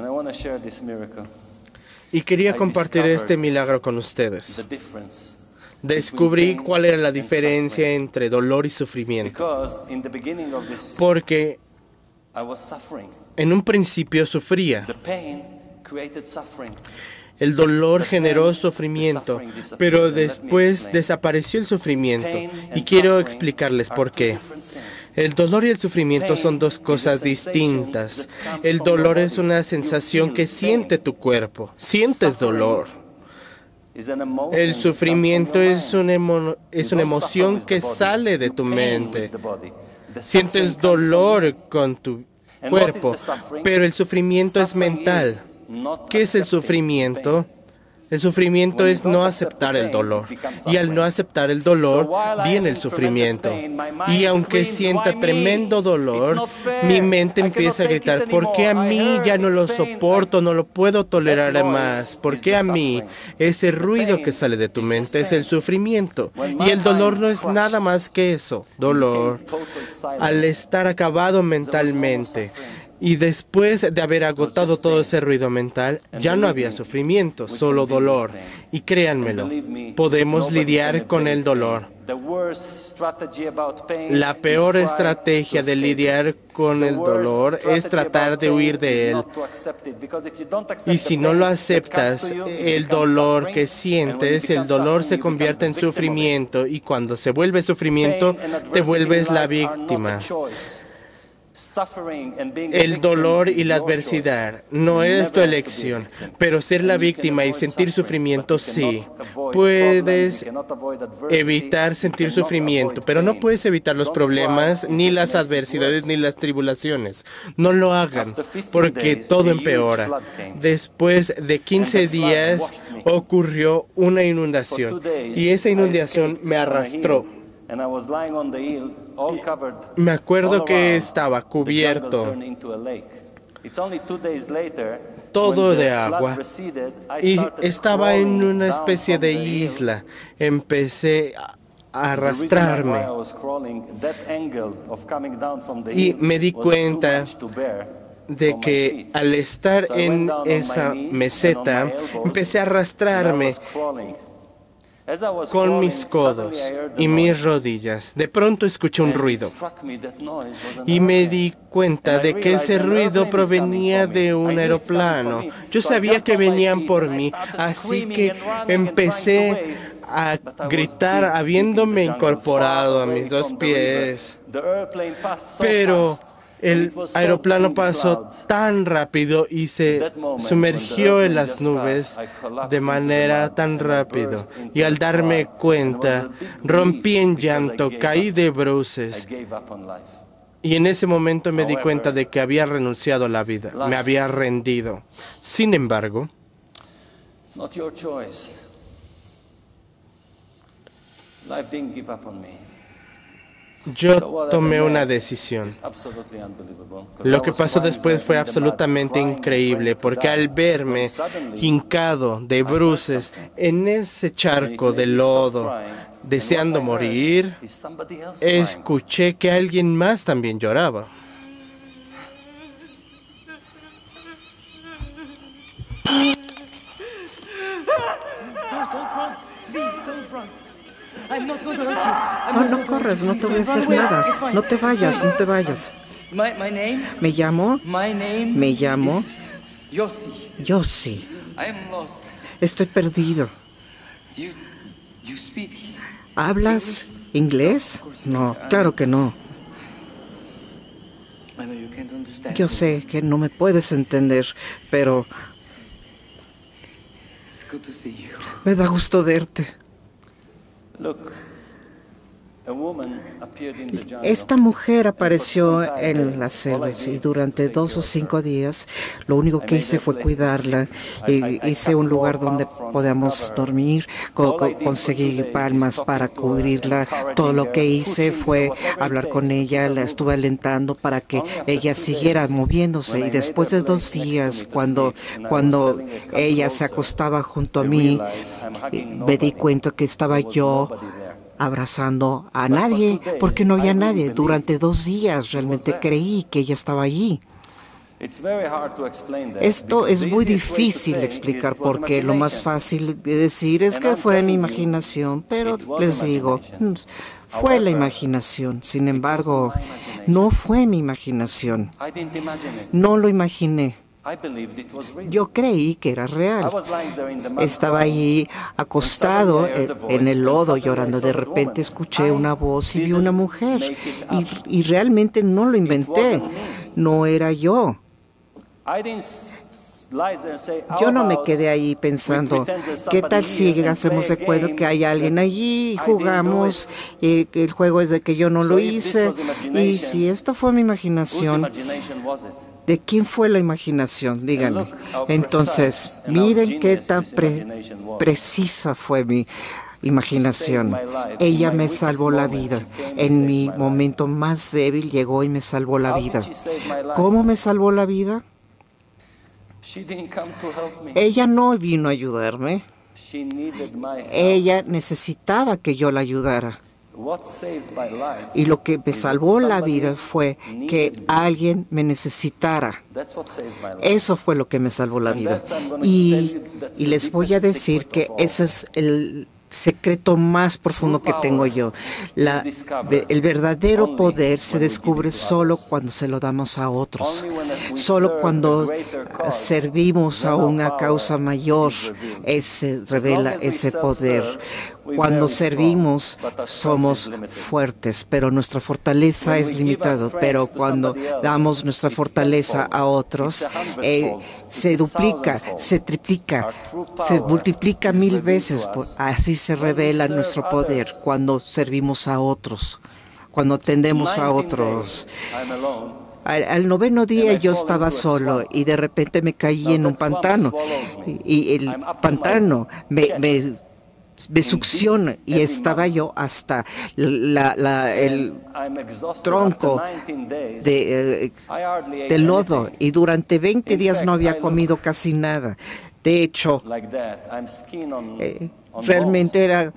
Y quería compartir este milagro con ustedes. Descubrí cuál era la diferencia entre dolor y sufrimiento. Porque en un principio sufría. El dolor generó sufrimiento, pero después desapareció el sufrimiento. Y quiero explicarles por qué. El dolor y el sufrimiento son dos cosas distintas. El dolor es una sensación que siente tu cuerpo. Sientes dolor. El sufrimiento es una, emo es una emoción que sale de tu mente. Sientes dolor con tu cuerpo, pero el sufrimiento es mental. ¿Qué es el sufrimiento? El sufrimiento es no aceptar el dolor. Y al no aceptar el dolor, viene el sufrimiento. Y aunque sienta tremendo dolor, mi mente empieza a gritar, ¿por qué a mí ya no lo soporto, no lo puedo tolerar más? ¿Por qué a mí? Ese ruido que sale de tu mente es el sufrimiento. Y el dolor no es nada más que eso, dolor. Al estar acabado mentalmente, y después de haber agotado todo ese ruido mental, ya no había sufrimiento, solo dolor. Y créanmelo, podemos lidiar con el dolor. La peor estrategia de lidiar con el dolor es tratar de huir de él. Y si no lo aceptas, el dolor que sientes, el dolor se convierte en sufrimiento. Y cuando se vuelve sufrimiento, te vuelves la víctima. El dolor y la adversidad no es tu elección, pero ser la víctima y sentir sufrimiento sí. Puedes evitar sentir sufrimiento, pero no puedes evitar los problemas, ni las adversidades, ni las tribulaciones. No lo hagan, porque todo empeora. Después de quince días ocurrió una inundación, y esa inundación me arrastró. Me acuerdo que estaba cubierto todo de agua y estaba en una especie de isla. Empecé a arrastrarme y me di cuenta de que al estar en esa meseta, empecé a arrastrarme con mis codos y mis rodillas. De pronto escuché un ruido y me di cuenta de que ese ruido provenía de un aeroplano. Yo sabía que venían por mí, así que empecé a gritar habiéndome incorporado a mis dos pies. Pero El aeroplano pasó tan rápido y se sumergió en las nubes de manera tan rápido. Y al darme cuenta, rompí en llanto, caí de bruces. Y en ese momento me di cuenta de que había renunciado a la vida, me había rendido. Sin embargo, yo tomé una decisión. Lo que pasó después fue absolutamente increíble, porque al verme hincado de bruces en ese charco de lodo, deseando morir, escuché que alguien más también lloraba. No, no corres, no te voy a hacer nada. No te vayas, no te vayas. Me llamo, me llamo Yossi. Estoy perdido. ¿Hablas inglés? No, claro que no. Yo sé que no me puedes entender, pero me da gusto verte. Esta mujer apareció en las selvas y durante dos o cinco días lo único que hice fue cuidarla. Y hice un lugar donde podíamos dormir, co co conseguí palmas para cubrirla. Todo lo que hice fue hablar con ella, la estuve alentando para que ella siguiera moviéndose. Y después de dos días, cuando, cuando ella se acostaba junto a mí, me di cuenta que estaba yo abrazando a nadie, porque no había nadie. Durante dos días realmente creí que ella estaba allí. Esto es muy difícil de explicar porque lo más fácil de decir es que fue mi imaginación, pero les digo, fue la imaginación. Sin embargo, no fue mi imaginación. No lo imaginé. Yo creí que era real. Estaba allí acostado en el lodo llorando. De repente escuché una voz y vi una mujer. Y, y realmente no lo inventé. No era yo. Yo no me quedé ahí pensando, ¿qué tal si hacemos de acuerdo que hay alguien allí y jugamos? Eh, que el juego es de que yo no lo hice. Y si esto fue mi imaginación, ¿de quién fue la imaginación? Díganme. Entonces, miren qué tan pre precisa fue mi imaginación. Ella me salvó la vida. En mi momento más débil llegó y me salvó la vida. ¿Cómo me salvó la vida? Ella no vino a ayudarme. Ella necesitaba que yo la ayudara. Y lo que me salvó la vida fue que alguien me necesitara. Eso fue lo que me salvó la vida. Y, y les voy a decir que ese es el secreto más profundo que tengo yo. La, el verdadero poder se descubre solo cuando se lo damos a otros. Solo cuando servimos a una causa mayor, se revela ese poder. Cuando servimos somos fuertes, pero nuestra fortaleza es limitada. Pero cuando damos nuestra fortaleza a otros, eh, se duplica, se triplica, se multiplica mil veces. Así se revela nuestro poder cuando servimos a otros, cuando atendemos a otros. Al, al noveno día yo estaba solo y de repente me caí en un pantano. Y el pantano me... me me succiona y estaba yo hasta la, la, el tronco de, eh, de lodo y durante veinte días no había comido casi nada. De hecho, eh, realmente era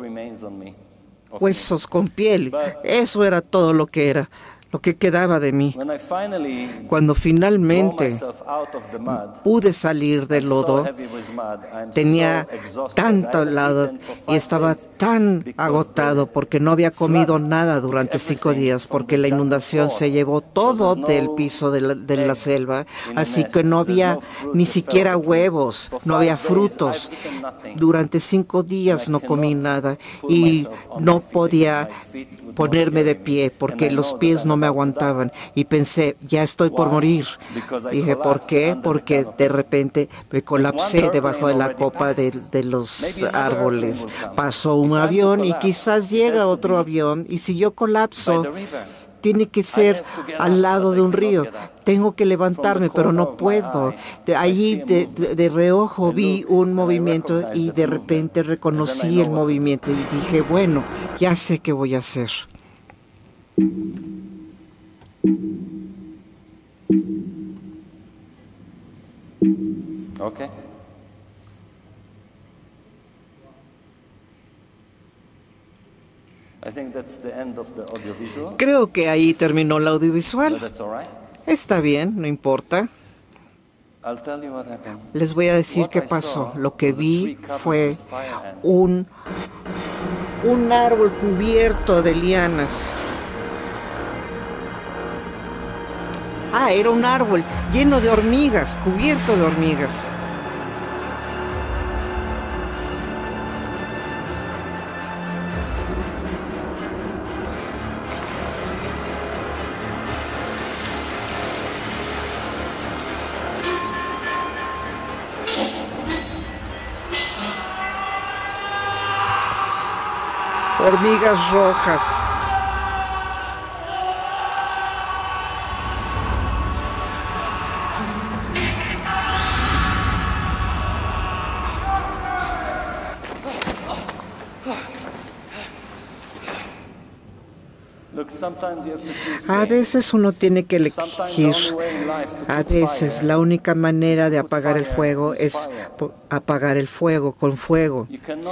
huesos con piel. Eso era todo lo que era, lo que quedaba de mí. Cuando finalmente pude salir del lodo, tenía tanto lodo y estaba tan agotado porque no había comido nada durante cinco días, porque la inundación se llevó todo del piso de la, de la selva, así que no había ni siquiera huevos, no había frutos. Durante cinco días no comí nada y no podía ponerme de pie porque los pies no me aguantaban y pensé, ya estoy por morir. Dije, ¿por qué? Porque de repente me colapsé debajo de la copa de, de los árboles. Pasó un avión y quizás llega otro avión y si yo colapso, tiene que ser al lado de un río. Tengo que levantarme, pero no puedo. De allí, de, de, de reojo, vi un movimiento y de repente reconocí el movimiento y dije, bueno, ya sé qué voy a hacer. Okay. Creo que ahí terminó el audiovisual. Está bien, no importa. Les voy a decir qué pasó. Lo que vi fue un, un árbol cubierto de lianas. Ah, era un árbol lleno de hormigas, cubierto de hormigas. Hormigas rojas. A veces uno tiene que elegir. A veces la única manera de apagar el fuego es apagar el fuego con fuego.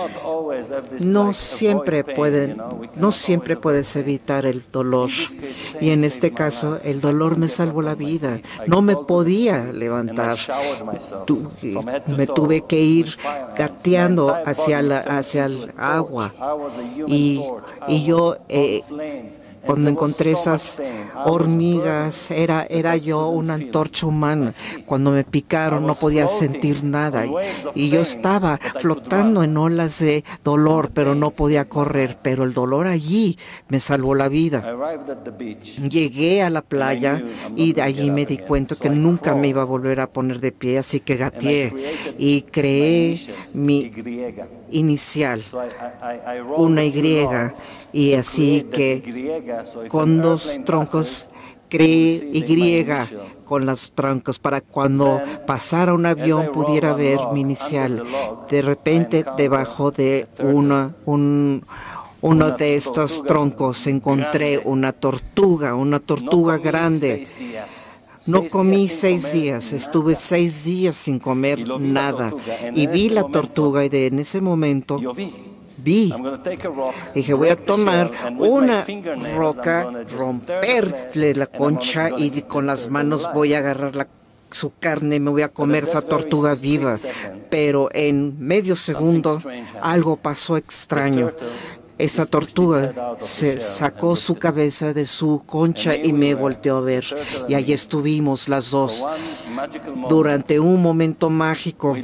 No siempre pueden, no siempre puedes evitar el dolor. Y en este caso, el dolor me salvó la vida. No me podía levantar. Tu, me tuve que ir gateando hacia la, hacia el agua. Y, y yo eh, cuando encontré esas hormigas, era, era yo una antorcha humana. Cuando me picaron no podía sentir nada. Y, y yo estaba flotando en olas de dolor, pero no podía correr. Pero el dolor allí me salvó la vida. Llegué a la playa y de allí me di cuenta que nunca me iba a volver a poner de pie, así que gateé y creé mi inicial, una Y, y así que con dos troncos creé Y con los troncos para cuando pasara un avión pudiera ver mi inicial. De repente debajo de una, un, uno de estos troncos encontré una tortuga, una tortuga grande. No comí seis días, estuve seis días sin comer nada y vi la tortuga y de, en ese momento vi, dije voy a tomar una roca, romperle la concha y con las manos voy a agarrar la, su carne y me voy a comer esa tortuga viva. Pero en medio segundo algo pasó extraño. Esa tortuga se sacó su cabeza de su concha y me volteó a ver. Y allí estuvimos las dos. Durante un momento mágico,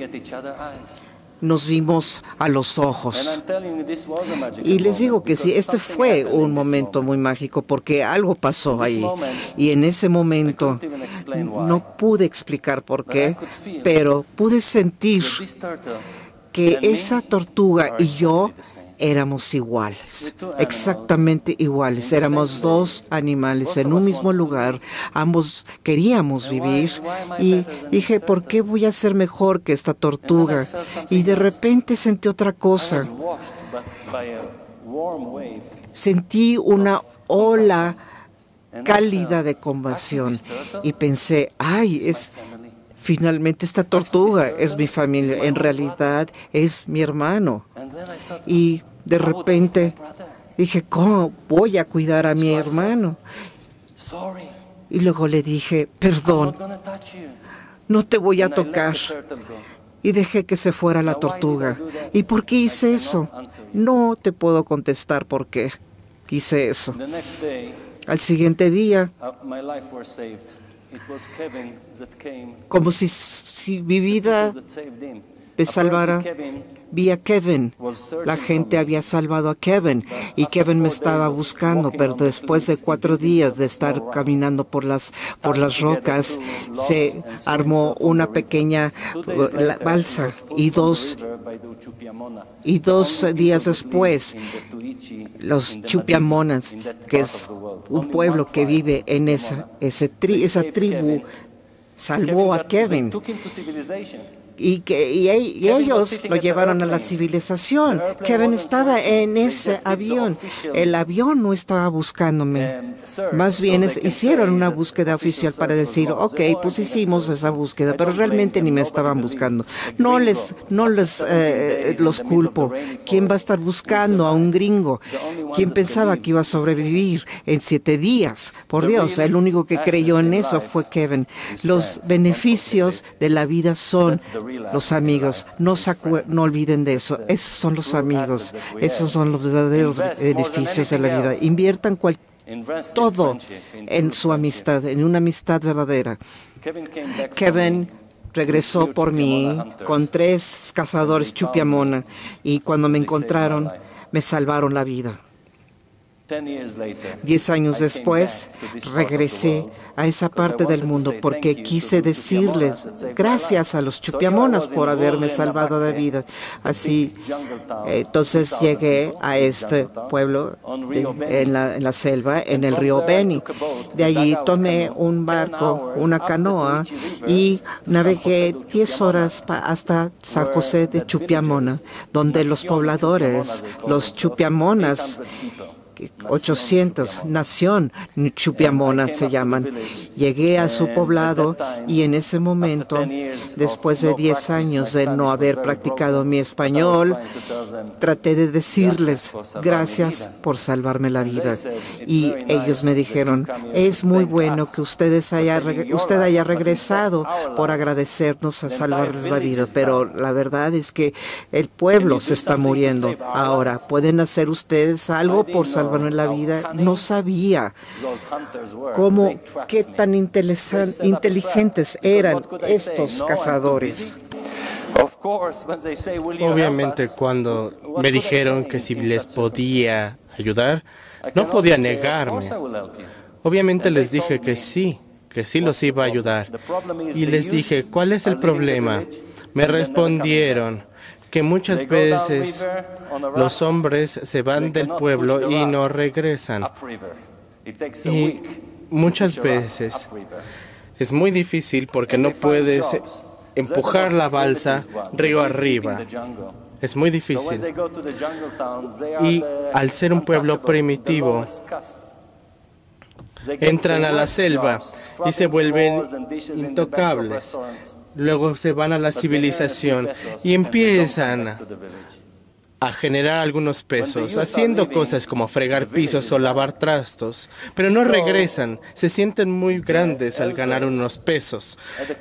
nos vimos a los ojos. Y les digo que sí, este fue un momento muy mágico porque algo pasó ahí. Y en ese momento no pude explicar por qué, pero pude sentir que esa tortuga y yo éramos iguales, exactamente iguales. Éramos dos animales en un mismo lugar, ambos queríamos vivir y dije, ¿por qué voy a ser mejor que esta tortuga? Y de repente sentí otra cosa. Sentí una ola cálida de compasión y pensé, ay, es... Finalmente esta tortuga es mi familia, en realidad es mi hermano. Y de repente dije, ¿cómo voy a cuidar a mi hermano? Y luego le dije, perdón, no te voy a tocar. Y dejé que se fuera la tortuga. ¿Y por qué hice eso? No te puedo contestar por qué hice eso. Al siguiente día, como si, si mi vida me salvara, vi a Kevin. La gente había salvado a Kevin y Kevin me estaba buscando, pero después de cuatro días de estar caminando por las, por las rocas, se armó una pequeña balsa y dos, y dos días después los Chupiamonas, que es un pueblo que vive en esa, ese tri, esa tribu, salvó a Kevin. Y, que, y, y ellos lo llevaron a la civilización. Kevin estaba en ese avión. El avión no estaba buscándome. Más bien es, hicieron una búsqueda oficial para decir, ok, pues hicimos esa búsqueda, pero realmente ni me estaban buscando. No les, no les eh, los culpo. ¿Quién va a estar buscando a un gringo? ¿Quién pensaba que iba a sobrevivir en siete días? Por Dios, el único que creyó en eso fue Kevin. Los beneficios de la vida son los amigos. No, no olviden de eso. Esos son los amigos. Esos son los verdaderos beneficios de la vida. Inviertan cual, todo en su amistad, en una amistad verdadera. Kevin regresó por mí con tres cazadores Chupiamona y cuando me encontraron me salvaron la vida. Diez años después, regresé a esa parte del mundo porque quise decirles gracias a los Chupiamonas por haberme salvado de vida. Así, entonces llegué a este pueblo de, en, la, en la selva, en el río Beni. De allí tomé un barco, una canoa, y navegué diez horas hasta San José de Chupiamona, donde los pobladores, los Chupiamonas, ochocientos, nación Chupiamona se llaman. Llegué a su poblado y en ese momento, después de diez años de no haber practicado mi español, traté de decirles gracias por salvarme la vida. Y ellos me dijeron, es muy bueno que ustedes haya, usted haya regresado por agradecernos a salvarles la vida, pero la verdad es que el pueblo se está muriendo. Ahora, ¿pueden hacer ustedes algo por salvarme la vida? No sabía cómo, qué tan inteligentes eran estos cazadores. Obviamente, cuando me dijeron que si les podía ayudar, no podía negarme. Obviamente les dije que sí, que sí los iba a ayudar. Y les dije, ¿cuál es el problema? Me respondieron que muchas veces los hombres se van del pueblo y no regresan. Y muchas veces es muy difícil porque no puedes empujar la balsa río arriba. Es muy difícil. Y al ser un pueblo primitivo, entran a la selva y se vuelven intocables. Luego se van a la civilización y empiezan a generar algunos pesos, haciendo cosas como fregar pisos o lavar trastos, pero no regresan, se sienten muy grandes al ganar unos pesos.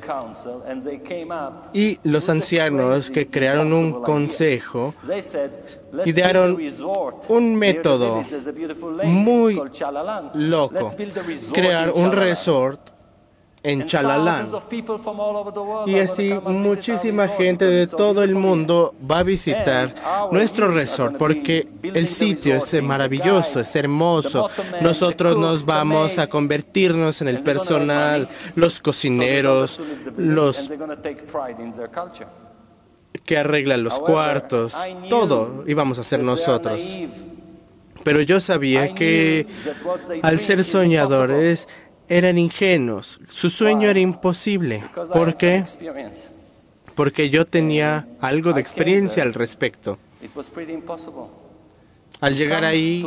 Y los ancianos que crearon un consejo idearon un método muy loco, crear un resort en Chalalán. Y así muchísima gente de todo el mundo va a visitar nuestro resort porque el sitio es maravilloso, es hermoso. Nosotros nos vamos a convertirnos en el personal, los cocineros, los que arreglan los cuartos, todo íbamos a hacer nosotros. Pero yo sabía que al ser soñadores eran ingenuos, su sueño era imposible. ¿Por qué? Porque yo tenía algo de experiencia al respecto. Al llegar ahí,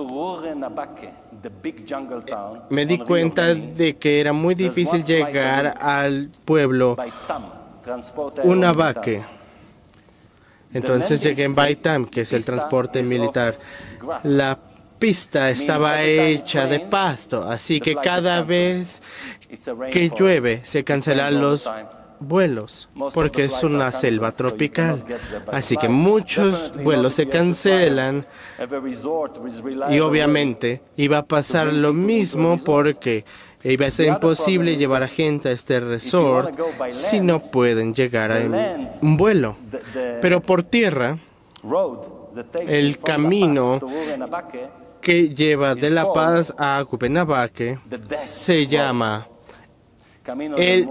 me di cuenta de que era muy difícil llegar al pueblo Unabaque. Entonces llegué en Baitam, que es el transporte militar. La pista estaba hecha de pasto, así que cada vez que llueve se cancelan los vuelos, porque es una selva tropical. Así que muchos vuelos se cancelan y obviamente iba a pasar lo mismo porque E iba a ser imposible llevar a gente a este resort si no pueden llegar a un vuelo. Pero por tierra, el camino que lleva de La Paz a Cupenabaque se llama el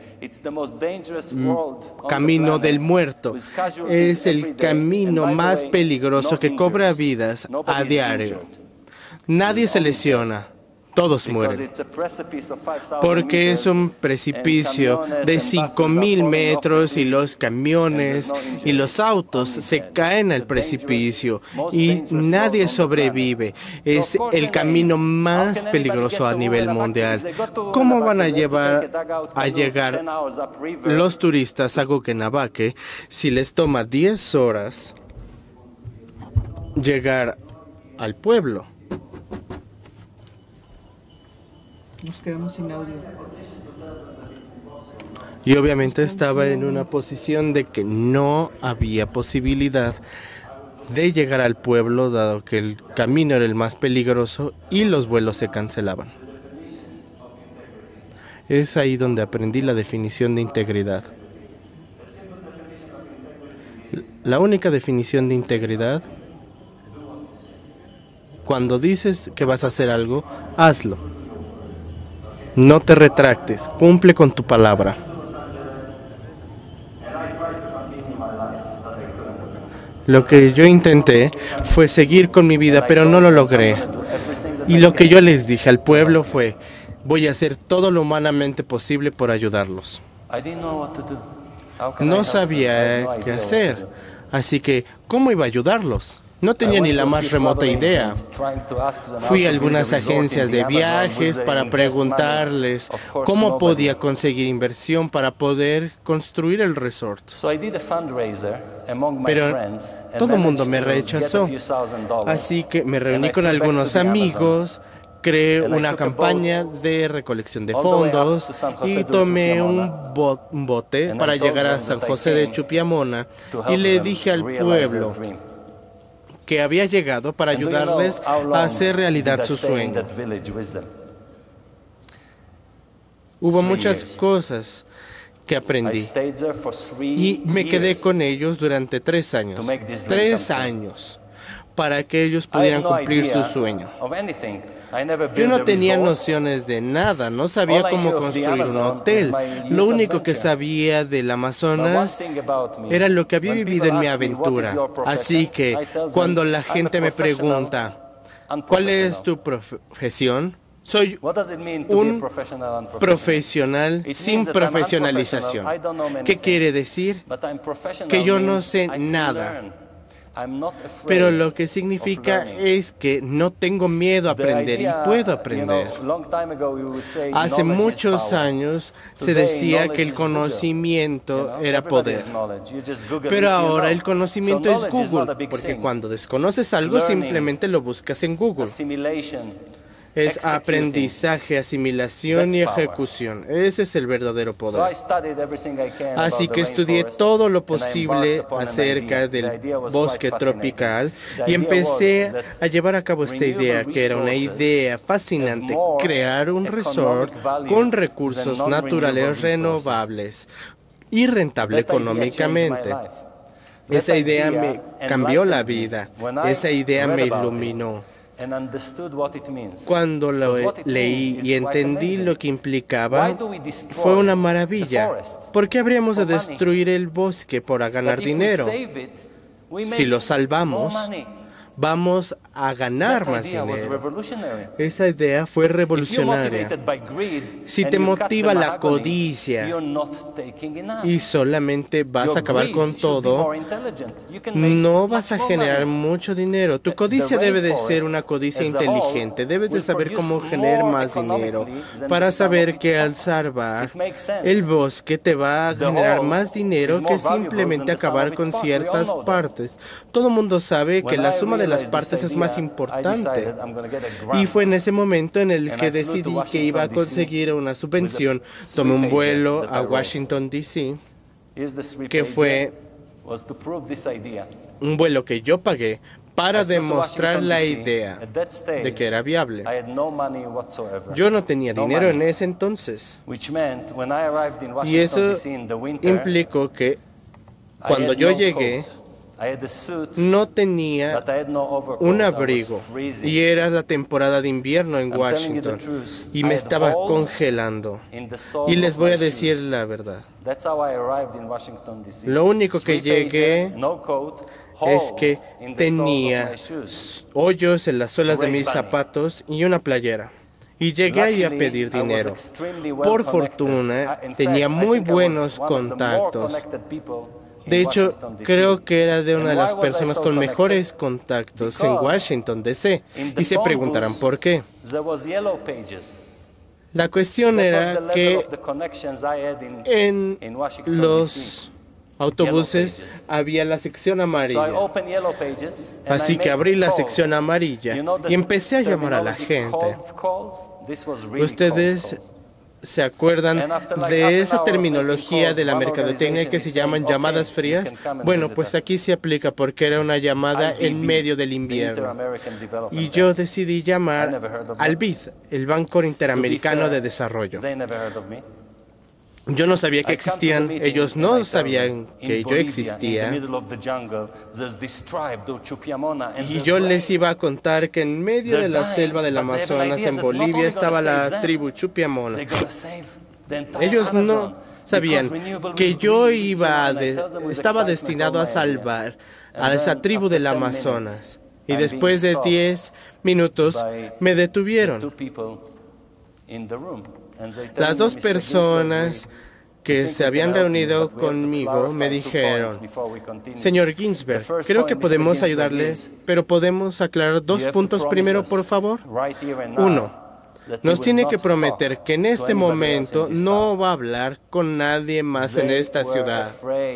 Camino del Muerto. Es el camino más peligroso que cobra vidas a diario. Nadie se lesiona. Todos mueren, porque es un precipicio de cinco mil metros y los camiones y los autos se caen al precipicio y nadie sobrevive. Es el camino más peligroso a nivel mundial. ¿Cómo van a llevar a llegar los turistas a Cupenabaque si les toma diez horas llegar al pueblo? Nos quedamos sin audio. Y obviamente estaba en una posición de que no había posibilidad de llegar al pueblo, dado que el camino era el más peligroso y los vuelos se cancelaban. Es ahí donde aprendí la definición de integridad. La única definición de integridad: cuando dices que vas a hacer algo, hazlo. No te retractes, cumple con tu palabra. Lo que yo intenté fue seguir con mi vida, pero no lo logré. Y lo que yo les dije al pueblo fue: voy a hacer todo lo humanamente posible por ayudarlos. No sabía qué hacer, así que ¿cómo iba a ayudarlos? No tenía ni la más remota idea. Fui a algunas agencias de viajes para preguntarles cómo podía conseguir inversión para poder construir el resort. Pero todo el mundo me rechazó. Así que me reuní con algunos amigos, creé una campaña de recolección de fondos y tomé un bote para llegar a San José de Chupiamona y le dije al pueblo que había llegado para ayudarles a hacer realidad su sueño. Hubo muchas cosas que aprendí y me quedé con ellos durante tres años. Tres años para que ellos pudieran cumplir su sueño. Yo no tenía nociones de nada, no sabía cómo construir un hotel. Lo único que sabía del Amazonas era lo que había vivido en mi aventura. Así que cuando la gente me pregunta, ¿cuál es tu profesión? Soy un profesional sin profesionalización. ¿Qué quiere decir? Que yo no sé nada. Pero lo que significa es que no tengo miedo a aprender y puedo aprender. Hace muchos años se decía que el conocimiento era poder. Pero ahora el conocimiento es Google, porque cuando desconoces algo simplemente lo buscas en Google. Es aprendizaje, asimilación y ejecución. Ese es el verdadero poder. Así que estudié todo lo posible acerca del bosque tropical y empecé a llevar a cabo esta idea, que era una idea fascinante: crear un resort con recursos naturales renovables y rentable económicamente. Esa idea me cambió la vida. Esa idea me iluminó. Cuando lo leí y entendí lo que implicaba, fue una maravilla. ¿Por qué habríamos de destruir el bosque para ganar dinero? Si lo salvamos, vamos a ganar más dinero. Esa idea fue revolucionaria. Si te motiva la codicia y solamente vas a acabar con todo, no vas a generar mucho dinero. Tu codicia debe de ser una codicia inteligente. Debes de saber cómo generar más dinero para saber que al salvar el bosque te va a generar más dinero que simplemente acabar con ciertas partes. Todo el mundo sabe que la suma de las partes es más importante. Y fue en ese momento en el que decidí que iba a conseguir una subvención. Tomé un vuelo a Washington, D C, que fue un vuelo que yo pagué para demostrar la idea de que era viable. Yo no tenía dinero en ese entonces. Y eso implicó que cuando yo llegué, no tenía un abrigo y era la temporada de invierno en Washington y me estaba congelando. Y les voy a decir la verdad. Lo único que llegué es que tenía hoyos en las suelas de mis zapatos y una playera. Y llegué ahí a pedir dinero. Por fortuna, tenía muy buenos contactos. De hecho, creo que era de una de las personas con mejores contactos en Washington, D C Y se preguntarán por qué. La cuestión era que en los autobuses había la sección amarilla. Así que abrí la sección amarilla y empecé a llamar a la gente. Ustedes se acuerdan de esa terminología de la mercadotecnia que se llaman llamadas frías. Bueno, pues aquí se aplica porque era una llamada en medio del invierno. Y yo decidí llamar al B I D, el Banco Interamericano de Desarrollo. Yo no sabía que existían, ellos no sabían que yo existía. Y yo les iba a contar que en medio de la selva del Amazonas, en Bolivia, estaba la tribu Chupiamona. Ellos no sabían que yo iba a de, estaba destinado a salvar a esa tribu del Amazonas. Y después de diez minutos me detuvieron. Las dos personas que se habían reunido conmigo me dijeron: señor Ginsberg, creo que podemos ayudarle, pero podemos aclarar dos puntos primero, por favor. Uno, nos tiene que prometer que en este momento no va a hablar con nadie más en esta ciudad.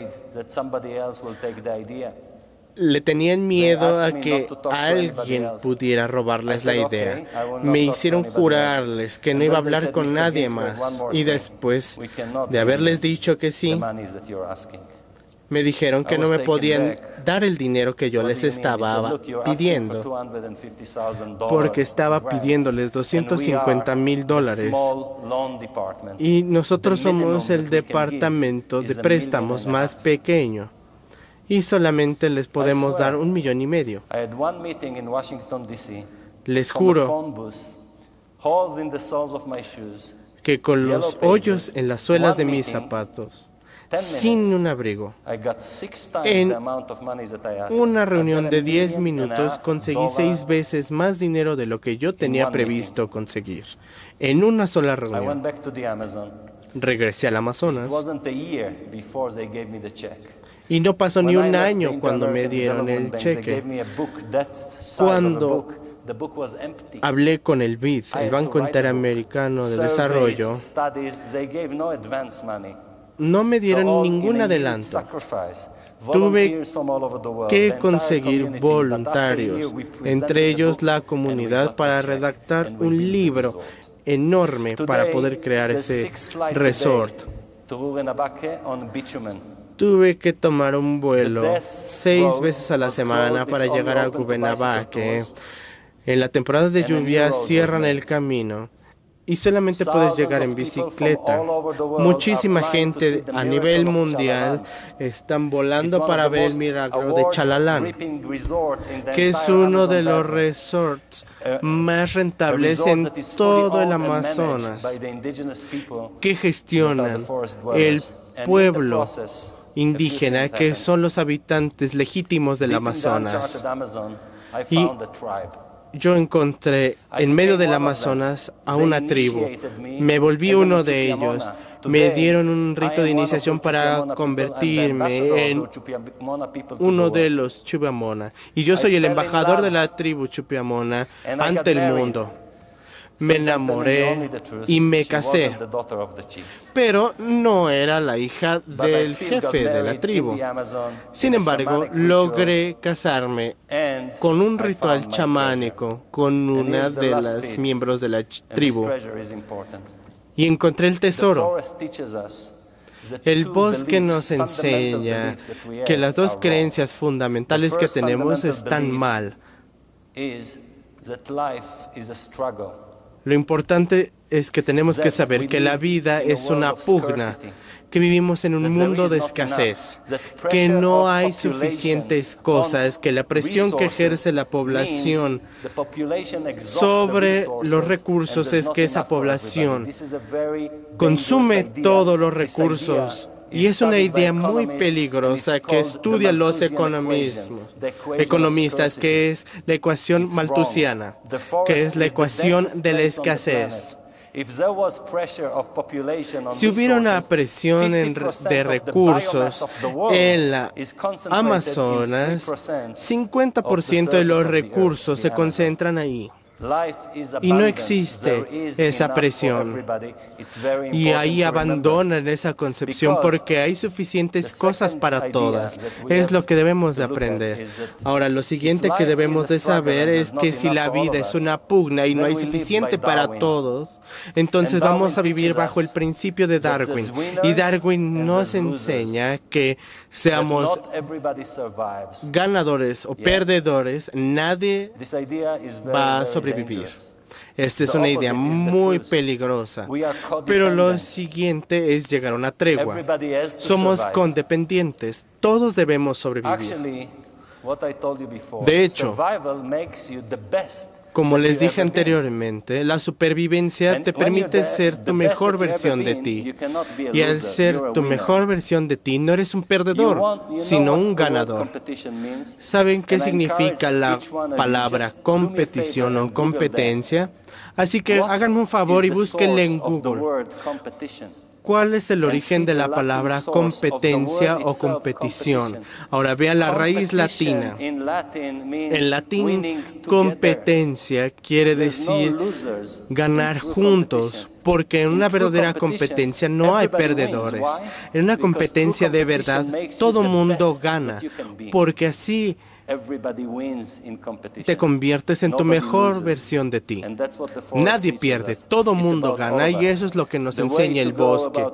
Le tenían miedo a que alguien pudiera robarles la idea. Me hicieron jurarles que no iba a hablar con nadie más. Y después de haberles dicho que sí, me dijeron que no me podían dar el dinero que yo les estaba pidiendo, porque estaba pidiéndoles doscientos cincuenta mil dólares. Y nosotros somos el departamento de préstamos más pequeño. Y solamente les podemos dar un millón y medio. Les juro que con los hoyos en las suelas de mis zapatos, sin un abrigo, en una reunión de diez minutos conseguí seis veces más dinero de lo que yo tenía previsto conseguir. En una sola reunión. Regresé al Amazonas. Y no pasó ni un año cuando me dieron el cheque. Cuando hablé con el B I D, el Banco Interamericano de Desarrollo, no me dieron ningún adelanto. Tuve que conseguir voluntarios, entre ellos la comunidad, para redactar un libro enorme para poder crear ese resort. Tuve que tomar un vuelo seis veces a la semana para llegar a Cubenabaque. En la temporada de lluvia cierran el camino y solamente puedes llegar en bicicleta. Muchísima gente a nivel mundial están volando para ver el milagro de Chalalán, que es uno de los resorts más rentables en todo el Amazonas, que gestionan el pueblo indígena, que son los habitantes legítimos del Amazonas. Y yo encontré en medio del Amazonas a una tribu. Me volví uno de ellos. Me dieron un rito de iniciación para convertirme en uno de los Chupiamona. Y yo soy el embajador de la tribu Chupiamona ante el mundo. Me enamoré y me casé, pero no era la hija del jefe de la tribu. Sin embargo, logré casarme con un ritual chamánico con una de las miembros de la tribu y encontré el tesoro. El bosque nos enseña que las dos creencias fundamentales que tenemos están mal. Lo importante es que tenemos que saber que la vida es una pugna, que vivimos en un mundo de escasez, que no hay suficientes cosas, que la presión que ejerce la población sobre los recursos es que esa población consume todos los recursos. Y es una idea muy peligrosa que estudian los economismos, economistas, que es la ecuación malthusiana, que es la ecuación de la escasez. Si hubiera una presión en, de recursos en la Amazonas, cincuenta por ciento de los recursos se concentran ahí. Y no existe esa presión. Y ahí abandonan esa concepción porque hay suficientes cosas para todas. Es lo que debemos de aprender. Ahora, lo siguiente que debemos de saber es que si la vida es una pugna y no hay suficiente para todos, entonces vamos a vivir bajo el principio de Darwin. Y Darwin nos enseña que seamos ganadores o perdedores, nadie va a sobrevivir. Esta es una idea muy peligrosa, pero lo siguiente es llegar a una tregua. Somos condependientes, todos debemos sobrevivir. De hecho, como les dije anteriormente, la supervivencia te permite ser tu mejor versión de ti. Y al ser tu mejor versión de ti, no eres un perdedor, sino un ganador. ¿Saben qué significa la palabra competición o competencia? Así que háganme un favor y búsquenle en Google. ¿Cuál es el origen de la palabra competencia o competición? Ahora vean la raíz latina. En latín, competencia quiere decir ganar juntos, porque en una verdadera competencia no hay perdedores. En una competencia de verdad, todo mundo gana, porque así te conviertes en tu mejor versión de ti. Nadie pierde, todo mundo gana, y eso es lo que nos enseña el bosque.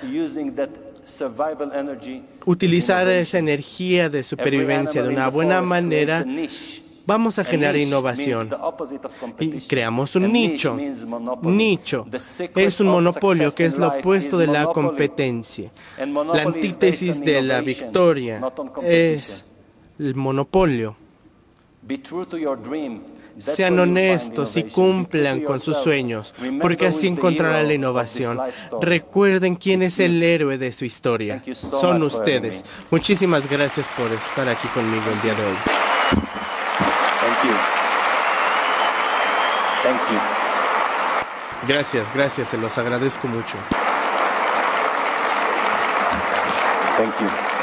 Utilizar esa energía de supervivencia de una buena manera, vamos a generar innovación y creamos un nicho. Nicho es un monopolio, que es lo opuesto de la competencia. La antítesis de la victoria es el monopolio. Sean honestos y cumplan con sus sueños, porque así encontrarán la innovación. Recuerden quién es el héroe de su historia. Son ustedes. Muchísimas gracias por estar aquí conmigo el día de hoy. Gracias, gracias, se los agradezco mucho. Thank you.